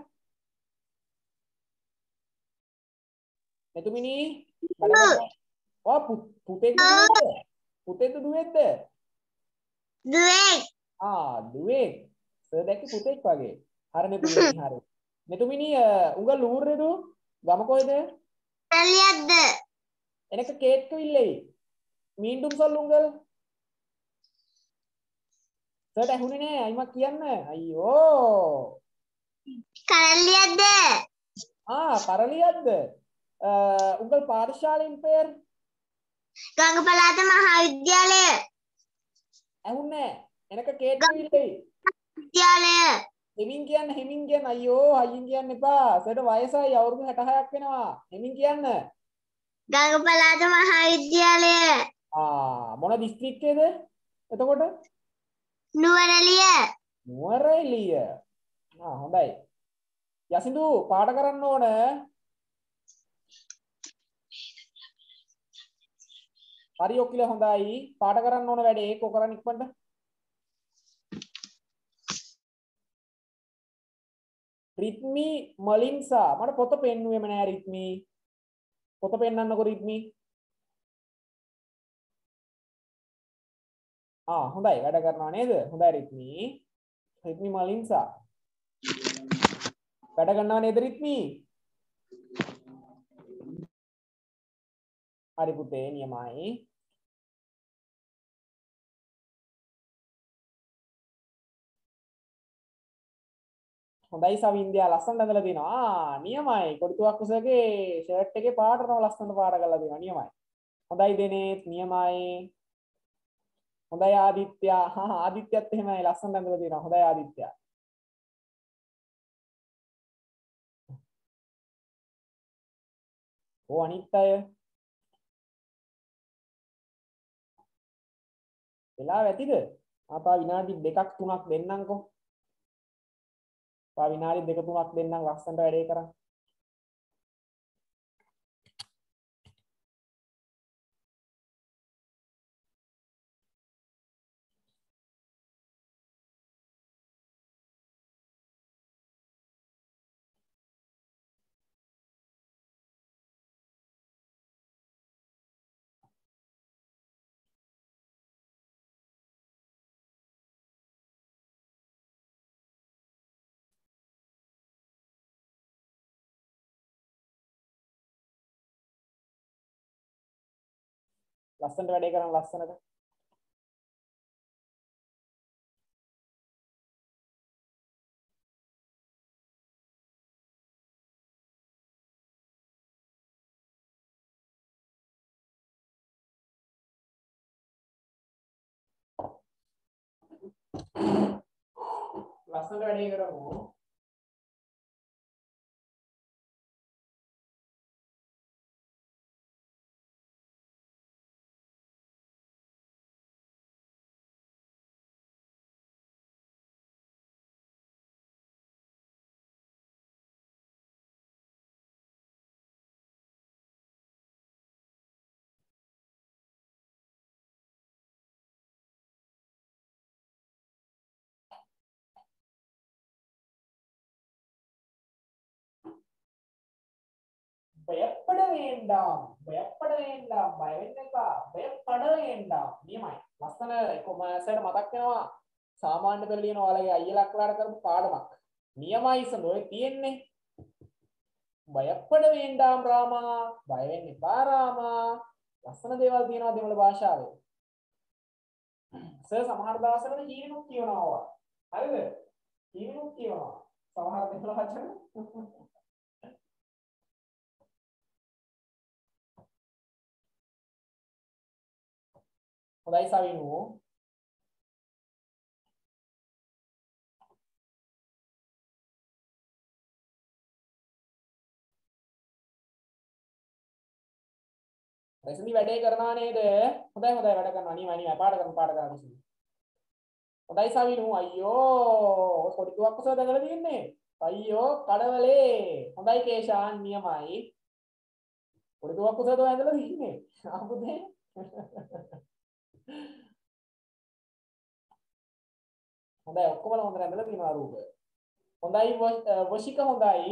එතුමිනී වැඩ කරනවා පුතේද දුවේද දුවෙක් දුවෙක් සර් දැක්කේ පුතෙක් වගේ හරි මෙතුමිනී හරි මෙතුමිනී උඟ ලූර්රේදු ගම කොයිද කල්ලියක්ද එනක கேட்கவில்லை மீண்டும் சொல்லுங்கள் සර් ඇහුනේ නෑ අයිමා කියන්න අයියෝ කල්ලියක්ද කරලියක්ද உங்கள் பாடசாலையின் பெயர் ගංගපලාත මහාවිද්‍යාලය ඇහුන්නේ එනක கேட்கவில்லை විද්‍යාලය හෙමින් කියන්න අයියෝ අයියෙන් කියන්න එපා සර්ට වයසයි අවුරුදු 66ක් වෙනවා හෙමින් කියන්න ගංගපලාත මහාවිද්‍යාලය මොන දිස්ත්‍රික්කයේද එතකොට නුවරඑළිය හොඳයි යසිඳු පාඩ කරන්න ඕන හරි ඔකිල හොඳයි පාඩ කරන්න ඕන වැඩේ කො කරන්න ඉක්මනට රිත්මි මලින්සා මට පොත පෙන්නුවෙම නෑ රිත්මි පොත පෙන්නන්නකො රිත්මි හොඳයි වැඩ කරනවා නේද? හොඳයි රිත්මි. රිත්මි මලින්සා. වැඩ කරනවා නේද රිත්මි? හරි පුතේ නියමයි. හොඳයි සවින්දියා ලස්සනට ඇඳලා තිනවා. නියමයි. කොඩිතුවක් කුසගේ ෂර්ට් එකේ පාටම ලස්සනට පාට කරලා තිනවා. නියමයි. හොඳයි දෙනේත් නියමයි. හොඳයි ආදිත්‍යා. ආදිත්‍යත් එහෙමයි ලස්සනට ඇඳලා තිනවා. හොඳයි ආදිත්‍යා. අනිත් අය වෙලාව ඇතිද? ආපා විනාඩි 2ක් 3ක් දෙන්නම්කෝ. ආපා විනාඩි 2 3ක් දෙන්නම් ලස්සනට වැඩේ කරන්. ලස්සනට වැඩේ කරන් ලස්සනට. ලස්සනට වැඩේ කරමු. பயப்பட வேண்டாம் பயப்பட வேண்டாம் බය වෙන්න එපා பயப்பட வேண்டாம் නියමයි ලස්සන කොමර්සයට මතක් වෙනවා සාමාන්‍ය පෙළ ලියන ඔයාලගේ අයියලා අක්ලාට කරපු පාඩමක් නියමයි සඳෝයි තියෙන්නේ பயப்பட வேண்டாம் රාමා බය වෙන්න එපා රාමා ලස්සන දේවල් තියෙනවා දෙමළ භාෂාවේ සර් සමහර දවස්වල හීනෙමුත් කියනවා හරිද හීනෙමුත් කියනවා සමහර දෙමළ වචන හොඳයි සවිනු රෙසිලි වැඩේ කරනවා නේද හොඳයි හොඳයි වැඩ කරනවා නියමයි පාඩ කරනවා රෙසිලි හොඳයි සවිනු අයියෝ කොඩිතුවක් කුසල දැඟලා තියන්නේ අයියෝ කඩවලේ හොඳයි කේෂාන් නියමයි කොඩිතුවක් කුසල දෝ ඇඳලා තියන්නේ අපුතේ හොඳයි ඔක්කොම හොඳට ඇඳලා තියෙනවා රූප හොඳයි වශික හොඳයි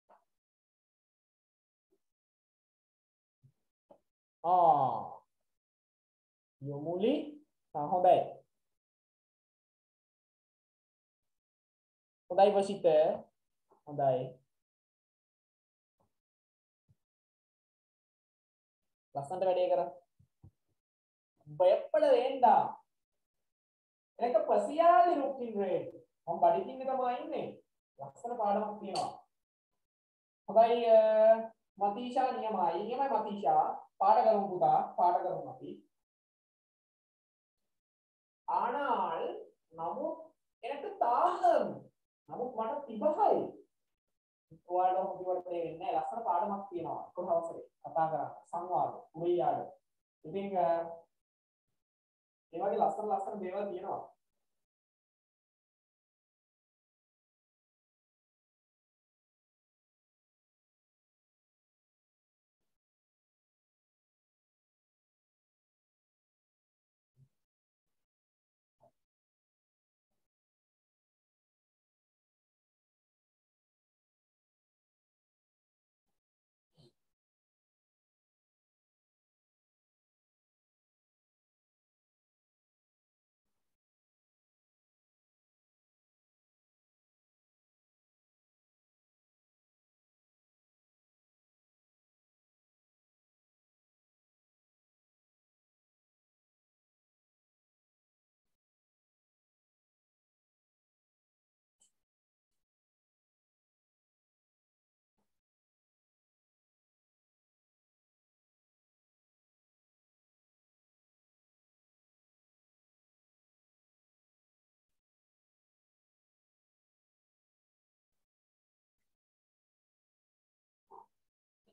යොමුලි හොඳයි හොඳයි වශිත හොඳයි ලස්සනට වැඩේ කරා பயப்பட வேண்டாம் எனக்கு பசியால் இருக்கின்றேன் මම බඩගින්න තමයි ඉන්නේ ලස්සන පාඩමක් තියෙනවා හොඳයි මතීෂා නියමයි මතීෂා පාඩ කරමු පුතා පාඩ කරමු අපි ஆனால் නමුත් எனக்கு தாகம் නමුත් මට තිබහයි ඔයාලට මොකද වෙන්නේ ලස්සන පාඩමක් තියෙනවා කොහොම අවසරේ කතා කරන්න සංවාද උරියාඩ ඉතින් ඒ වගේ ලස්සන දේවල් තියෙනවා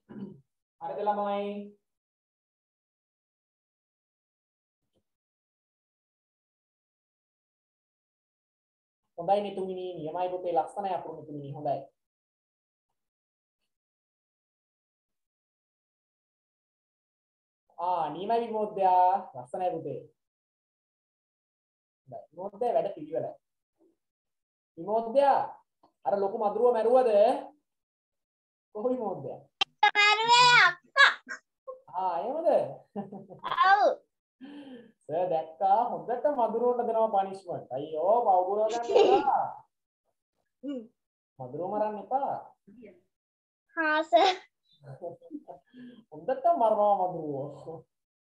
හරිද ළමයි? හොඳයි නිතුමිනි නියමයි පුතේ ලස්සනයි අපු නිතුමිනි හොඳයි. නියමයි විමෝද්‍යා ලස්සනයි පුතේ. හොඳයි විමෝද්‍යා වැඩ පිළිවෙලයි. විමෝද්‍යා අර ලොකු මදුරුව මැරුවද? කොහොම විමෝද්‍යා? මරුවේ අක්කා. එහෙමද? ඔව්. සර් දැක්කා හොඳට මදුරුවන්ට දෙනවා පනිෂ්මන්ට්. අයියෝ පවුගුරව ගන්න එපා. මදුරුව මරන්න එපා. හා සර්. හොඳට මරනවා මදුරුව.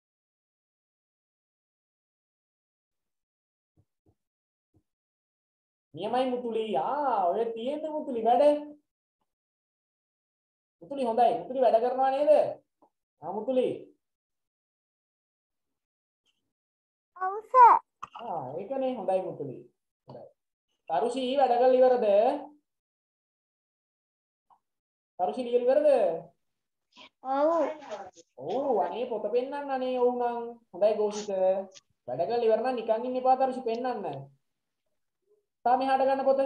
නියමයි මුතුලි. ඔය තියෙන්නේ මුතුලි වැඩ. මුතුලි හොඳයි. මුතුලි වැඩ කරනවා නේද? මුතුලි. ඔව් සර්. ඒකනේ හොඳයි මුතුලි. හොඳයි. තරුෂි වැඩ කරලා ඉවරද? තරුෂි ලියලා ඉවරද? ඔව්. අනේ පොත පෙන්නන්න අනේ ඔව් නම්. හොඳයි ගෝසිත. වැඩ කරලා ඉවර නම් නිකන් ඉන්න එපා තරුෂි පෙන්නන්න. තා මෙහාට ගන්න පොත.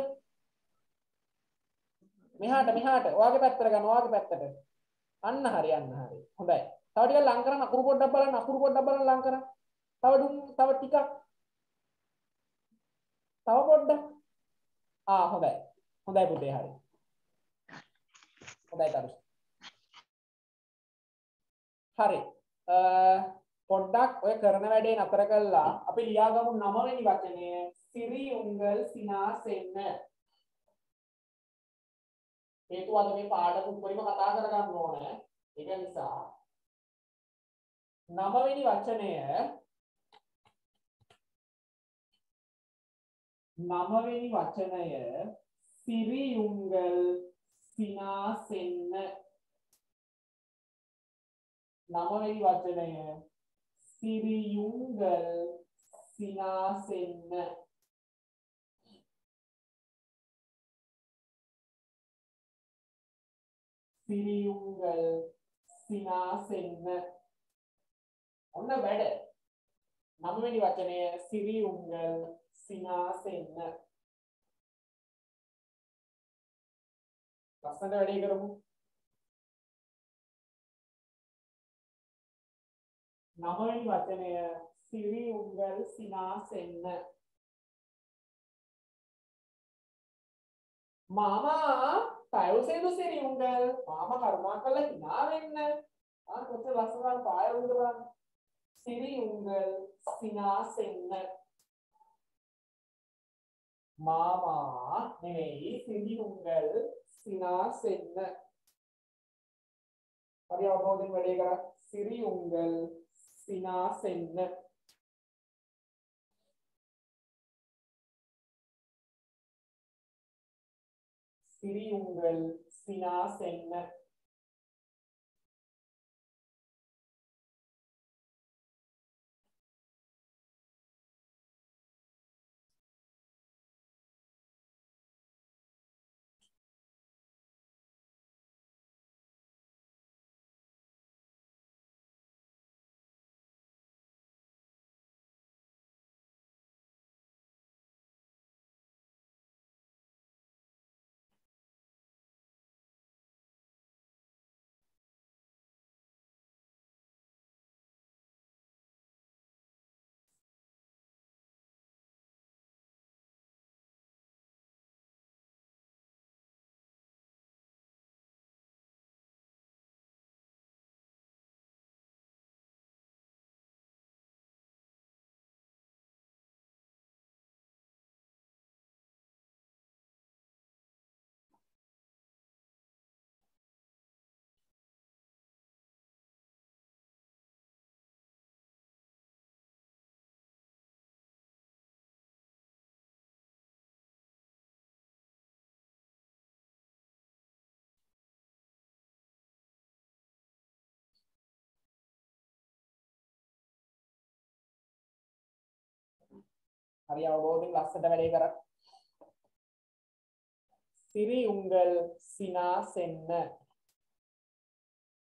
මෙහාට ඔයාගේ පැත්තට ගන්න ඔයාගේ පැත්තට. අන්න හරි. හොඳයි. තව ටිකක් ලං කරන්න අකුරු පොඩ්ඩක් බලන්න ලං කරන්න. තව ටිකක්. තව පොඩ්ඩක්. හොඳයි. හොඳයි පුතේ හරි. හොඳයි තරුෂි. හරි. පොඩ්ඩක් ඔය කරන වැඩේ නතර කළා අපි ලියාගමු 9 වෙනි වචනය සිරි උංගල් සිනාසෙන්න. හේතුව අද මේ පාඩම උඩරිම කතා කරගන්න ඕනේ. ඒක නිසා 9 වෙනි වචනය සිරි උංගල් සිනාසෙන්න. 9 වෙනි වචනය සිරියුංගල් සිනාසෙන්න. සිරියුංගල් සිනාසෙන්න. ඔන්න වැඩ. 9 වෙනි වචනය සිරියුංගල් සිනාසෙන්න. ලස්සනට වැඩේ කරමු. 9 වෙනි වචනය සිරියුංගල් සිනාසෙන්න. මාමා තයුසේදු සිරියුංගල්. මාමා කරුණාකරලා hina වෙන්න. කොච්චර ලස්සනට පාය උඩ බලන්න. සිරියුංගල් සිනාසෙන්න. මාමා නෙවෙයි සිරියුංගල් සිනාසෙන්න. හරි අවබෝධයෙන් වැඩේ කරා. සිරියුංගල් සිනාසෙන්න. සිරියුංගල් සිනාසෙන්න. හරි අවබෝධයෙන් ලස්සනට වැඩේ කරා. සිරියුංගල් සිනාසෙන්න.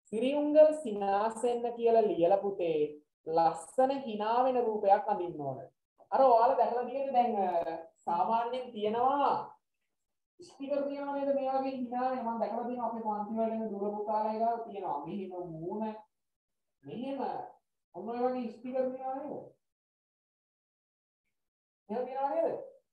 සිරිඋංගල් සිනාසෙන්න කියලා ලියලා පුතේ ලස්සන hina වෙන රූපයක් අඳින්න ඕන. අර ඔයාලා දැකලා තියෙන්නේ දැන් සාමාන්‍යයෙන් තියෙනවා ස්ටිකර් තියනවා නේද මේ වගේ hina වෙන මම දැකලා තියෙනවා අපේ පන්ති වල ඉන්න දුර පුතාලා ගාව තියෙනවා. මෙහෙම මූණ මෙහෙම ඔන්න ඔය වගේ ස්ටිකර් තියනවා නේද? එහෙම තියනවා නේද?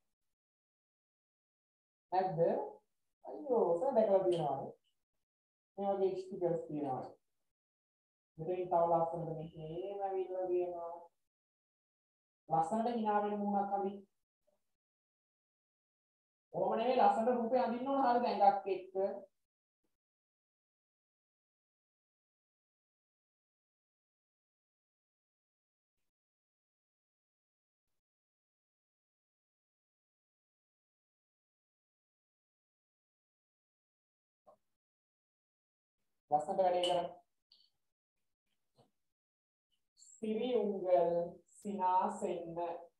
නැද්ද? අයියෝ ඔතන දැකලා තියෙනවානේ. මේ වගේ ස්ටිකර්ස් තියෙනවා. මෙතනින් තව ලස්සනට මෙහෙම ඇවිල්ලා තියෙනවා. ලස්සනට hina වෙන මූණක් අඳින්න. ඕම නෙවෙයි ලස්සනට රූපේ අඳින්න ඕන හරියට ඇඟක් එක්ක. ලස්සනට වැඩේ කරන්න. සිරිඋංගල් සිනාසෙන්න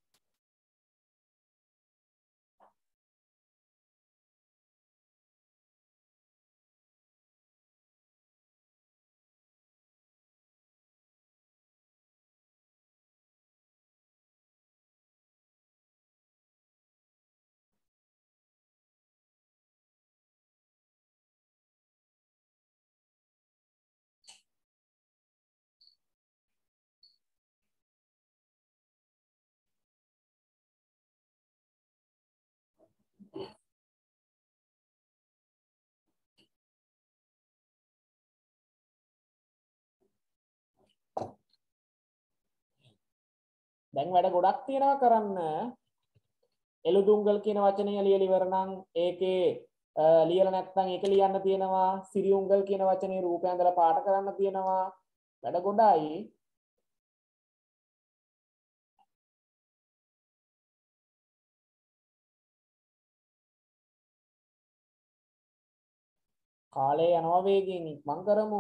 දැන් වැඩ ගොඩක් තියෙනවා කරන්න. එළුදුංගල් කියන වචනය ලියලා ඉවර නම් ඒකේ ලියලා නැත්නම් ඒක ලියන්න තියෙනවා. සිරිඋංගල් කියන වචනේ රූපය ඇඳලා පාට කරන්න තියෙනවා. වැඩ ගොඩයි. කාලය යනවා වේගෙන් ඉක්මන් කරමු.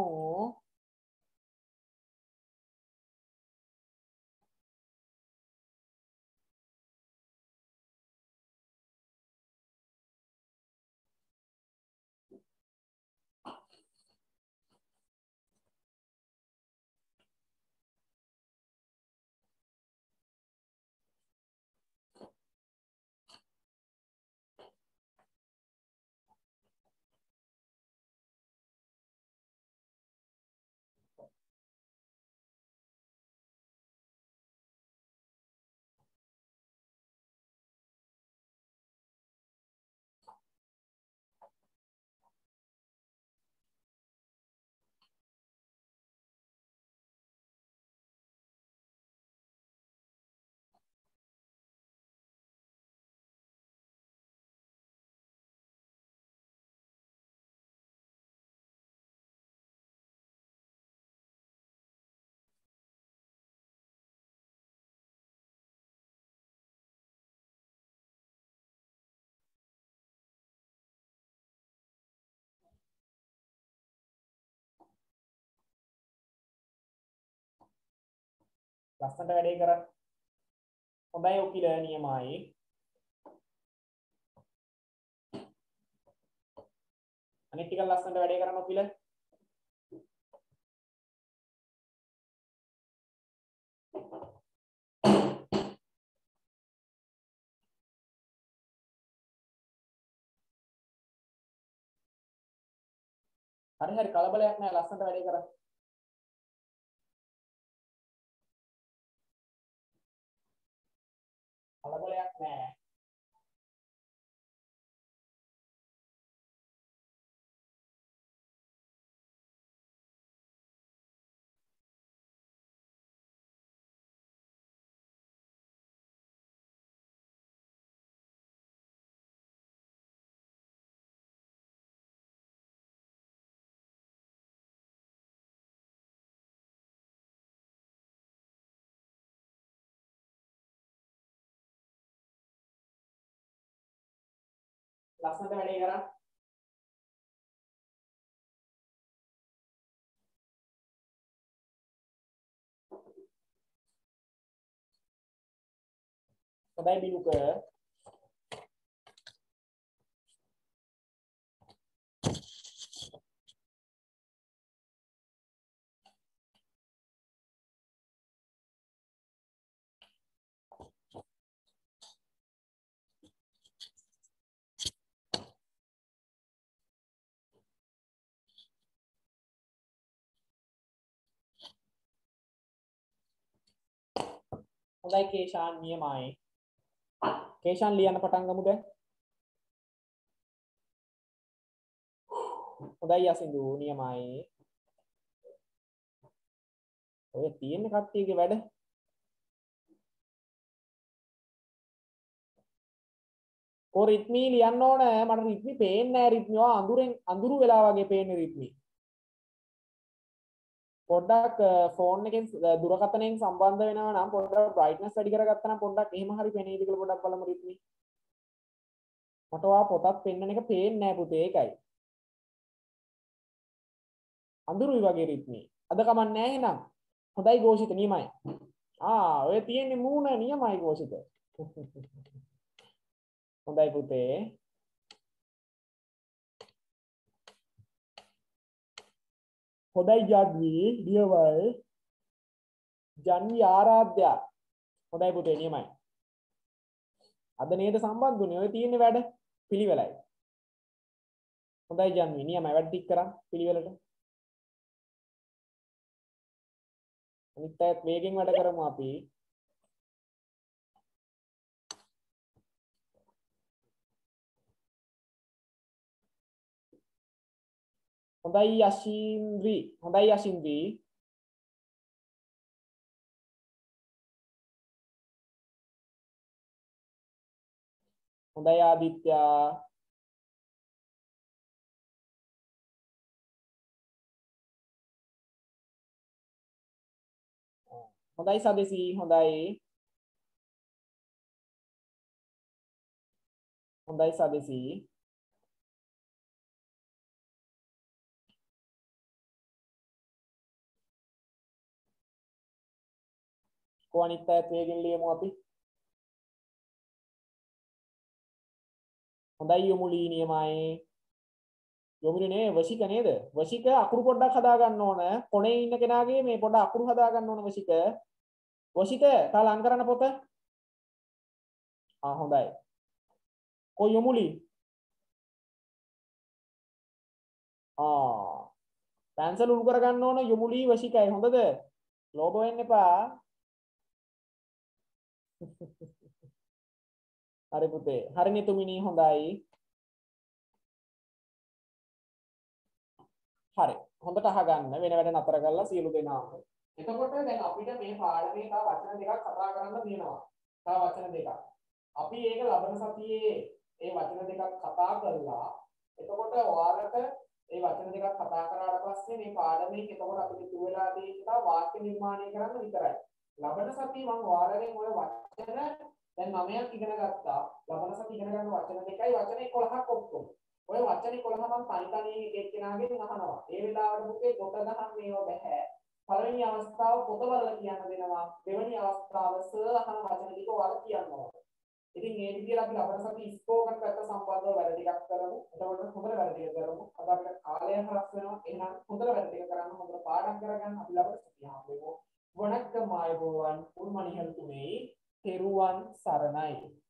ලස්සනට වැඩේ කරන්න. හොඳයි ඔකිල නියමයි. අනිත් ටික ලස්සනට වැඩේ කරන්න ඔකිල. හරි කලබලයක් නැහැ ලස්සනට වැඩේ කරන්න. කලබලයක් නැහැ. ලස්සනට වැඩේ කරා. හොඳයි බිනුක. හොඳයි කේෂාන් නියමයි. කේෂාන් ලියන්න පටන් ගමුද? හොඳයි යසින්දු නියමයි. ඔය තියෙන කට්ටියගේ වැඩ. කො රිත්මි ලියන්න ඕන. මට රිත්මි පේන්නේ නැහැ රිත්මි. ඔය අඳුරු වෙලා වගේ පේන්නේ රිත්මි. පොඩ්ඩක් ෆෝන් එකෙන් දුරකථනයෙන් සම්බන්ධ වෙනවා නම් පොඩ්ඩක් බ්‍රයිට්නස් වැඩි කරගත්තා නම් පොඩ්ඩක් එහෙම හරි පේනේද කියලා පොඩ්ඩක් බලමු රිත්මි. මට ඔයා පොතක් පෙන්නන එක පේන්නේ නැහැ පුතේ ඒකයි. අඳුරුයි වගේ රිත්මි. අද කමක් නැහැ එහෙනම්. හොඳයි ഘോഷිත නියමයි. ඔය තියෙන්නේ මූණ නියමයි ഘോഷිත. හොඳයි පුතේ. හොඳයි ජඩ්වි දියවල්. ජන්වි ආරාධ්‍යා. හොඳයි පුතේ නියමයි. අද නේද සම්බන්ධුනේ ඔය තියෙන්නේ වැඩ පිළිවෙලයි. හොඳයි ජන්වි නියමයි වැඩ ටික කරන් පිළිවෙලට. අනිත් අයත් වේගෙන් වැඩ කරමු අපි. හොඳයි යෂින්ද්‍රි. හොඳයි යෂින්ද්‍රි. හොඳයි ආදිත්‍යා. හොඳයි සදෙසි හොඳයි. හොඳයි සදෙසි. කො අනිත් අයත් වේගෙන් ලියමු අපි. හොඳයි යොමුලි නියමයි. යොමුලි නේ වශික නේද? වශික අකුරු පොඩ්ඩක් හදා ගන්න ඕන. කොනේ ඉන්න කෙනාගේ මේ පොඩ අකුරු හදා ගන්න ඕන වශික. වශික තා ලං කරන පොත. හොඳයි. කො යොමුලි. පැන්සල් උල් කර ගන්න ඕන යොමුලි වශිකයි හොඳද? ලෝභ වෙන්න එපා. හරි පුතේ. හරිනේ තුමිනි හොඳයි. හරි. හොඳට අහගන්න වෙන වැඩ නතර කරලා සියලු දෙනාම. එතකොට දැන් අපිට මේ පාඩමේ තව වචන දෙකක් කතා කරන්න තියෙනවා. තව වචන දෙකක්. අපි ඒක ලබන සතියේ ඒ වචන දෙකක් කතා කරලා එතකොට ඔයාලට ඒ වචන දෙකක් කතා කරාට පස්සේ මේ පාඩමේ එතකොට අපිට තුවලා තියෙන වාක්‍ය නිර්මාණය කරන්න විතරයි. ලබන සතියේ මම ඔයාලගෙන් ඔය වචන දැන් 9ක් ඉගෙන ගත්තා. ලබන සතියේ ඉගෙන ගන්න වචන දෙකයි වචන 11ක් ඔක්කොම. ඔය වචන 11 මම තනි තනියෙන් එක එක්කෙනාගෙන් අහනවා. ඒ වෙලාවට පුතේ කොට ගහන්න මේව බෑ. පළවෙනි අවස්ථාව පොත බලලා කියන්න දෙනවා. දෙවෙනි අවස්ථාව සර් අහන වචන ටික ඔයාලා කියනවා. ඉතින් මේ විදිහට අපි ලබන සතියේ ස්පෝකන් පැත්ත සම්බන්ධව වැඩ ටිකක් කරමු. එතකොට හොඳට වැඩ ටික කරමු. අද අපිට කාලය හරස් වෙනවා. එහෙනම් හොඳට වැඩ ටික කරන්න හොඳට පාඩම් කරගන්න අපි ලබන සතියේ හම්බෙමු. වණක්කම් ආයුබෝවන් උර්මණිහල් තුමේ තෙරුවන් සරණයි.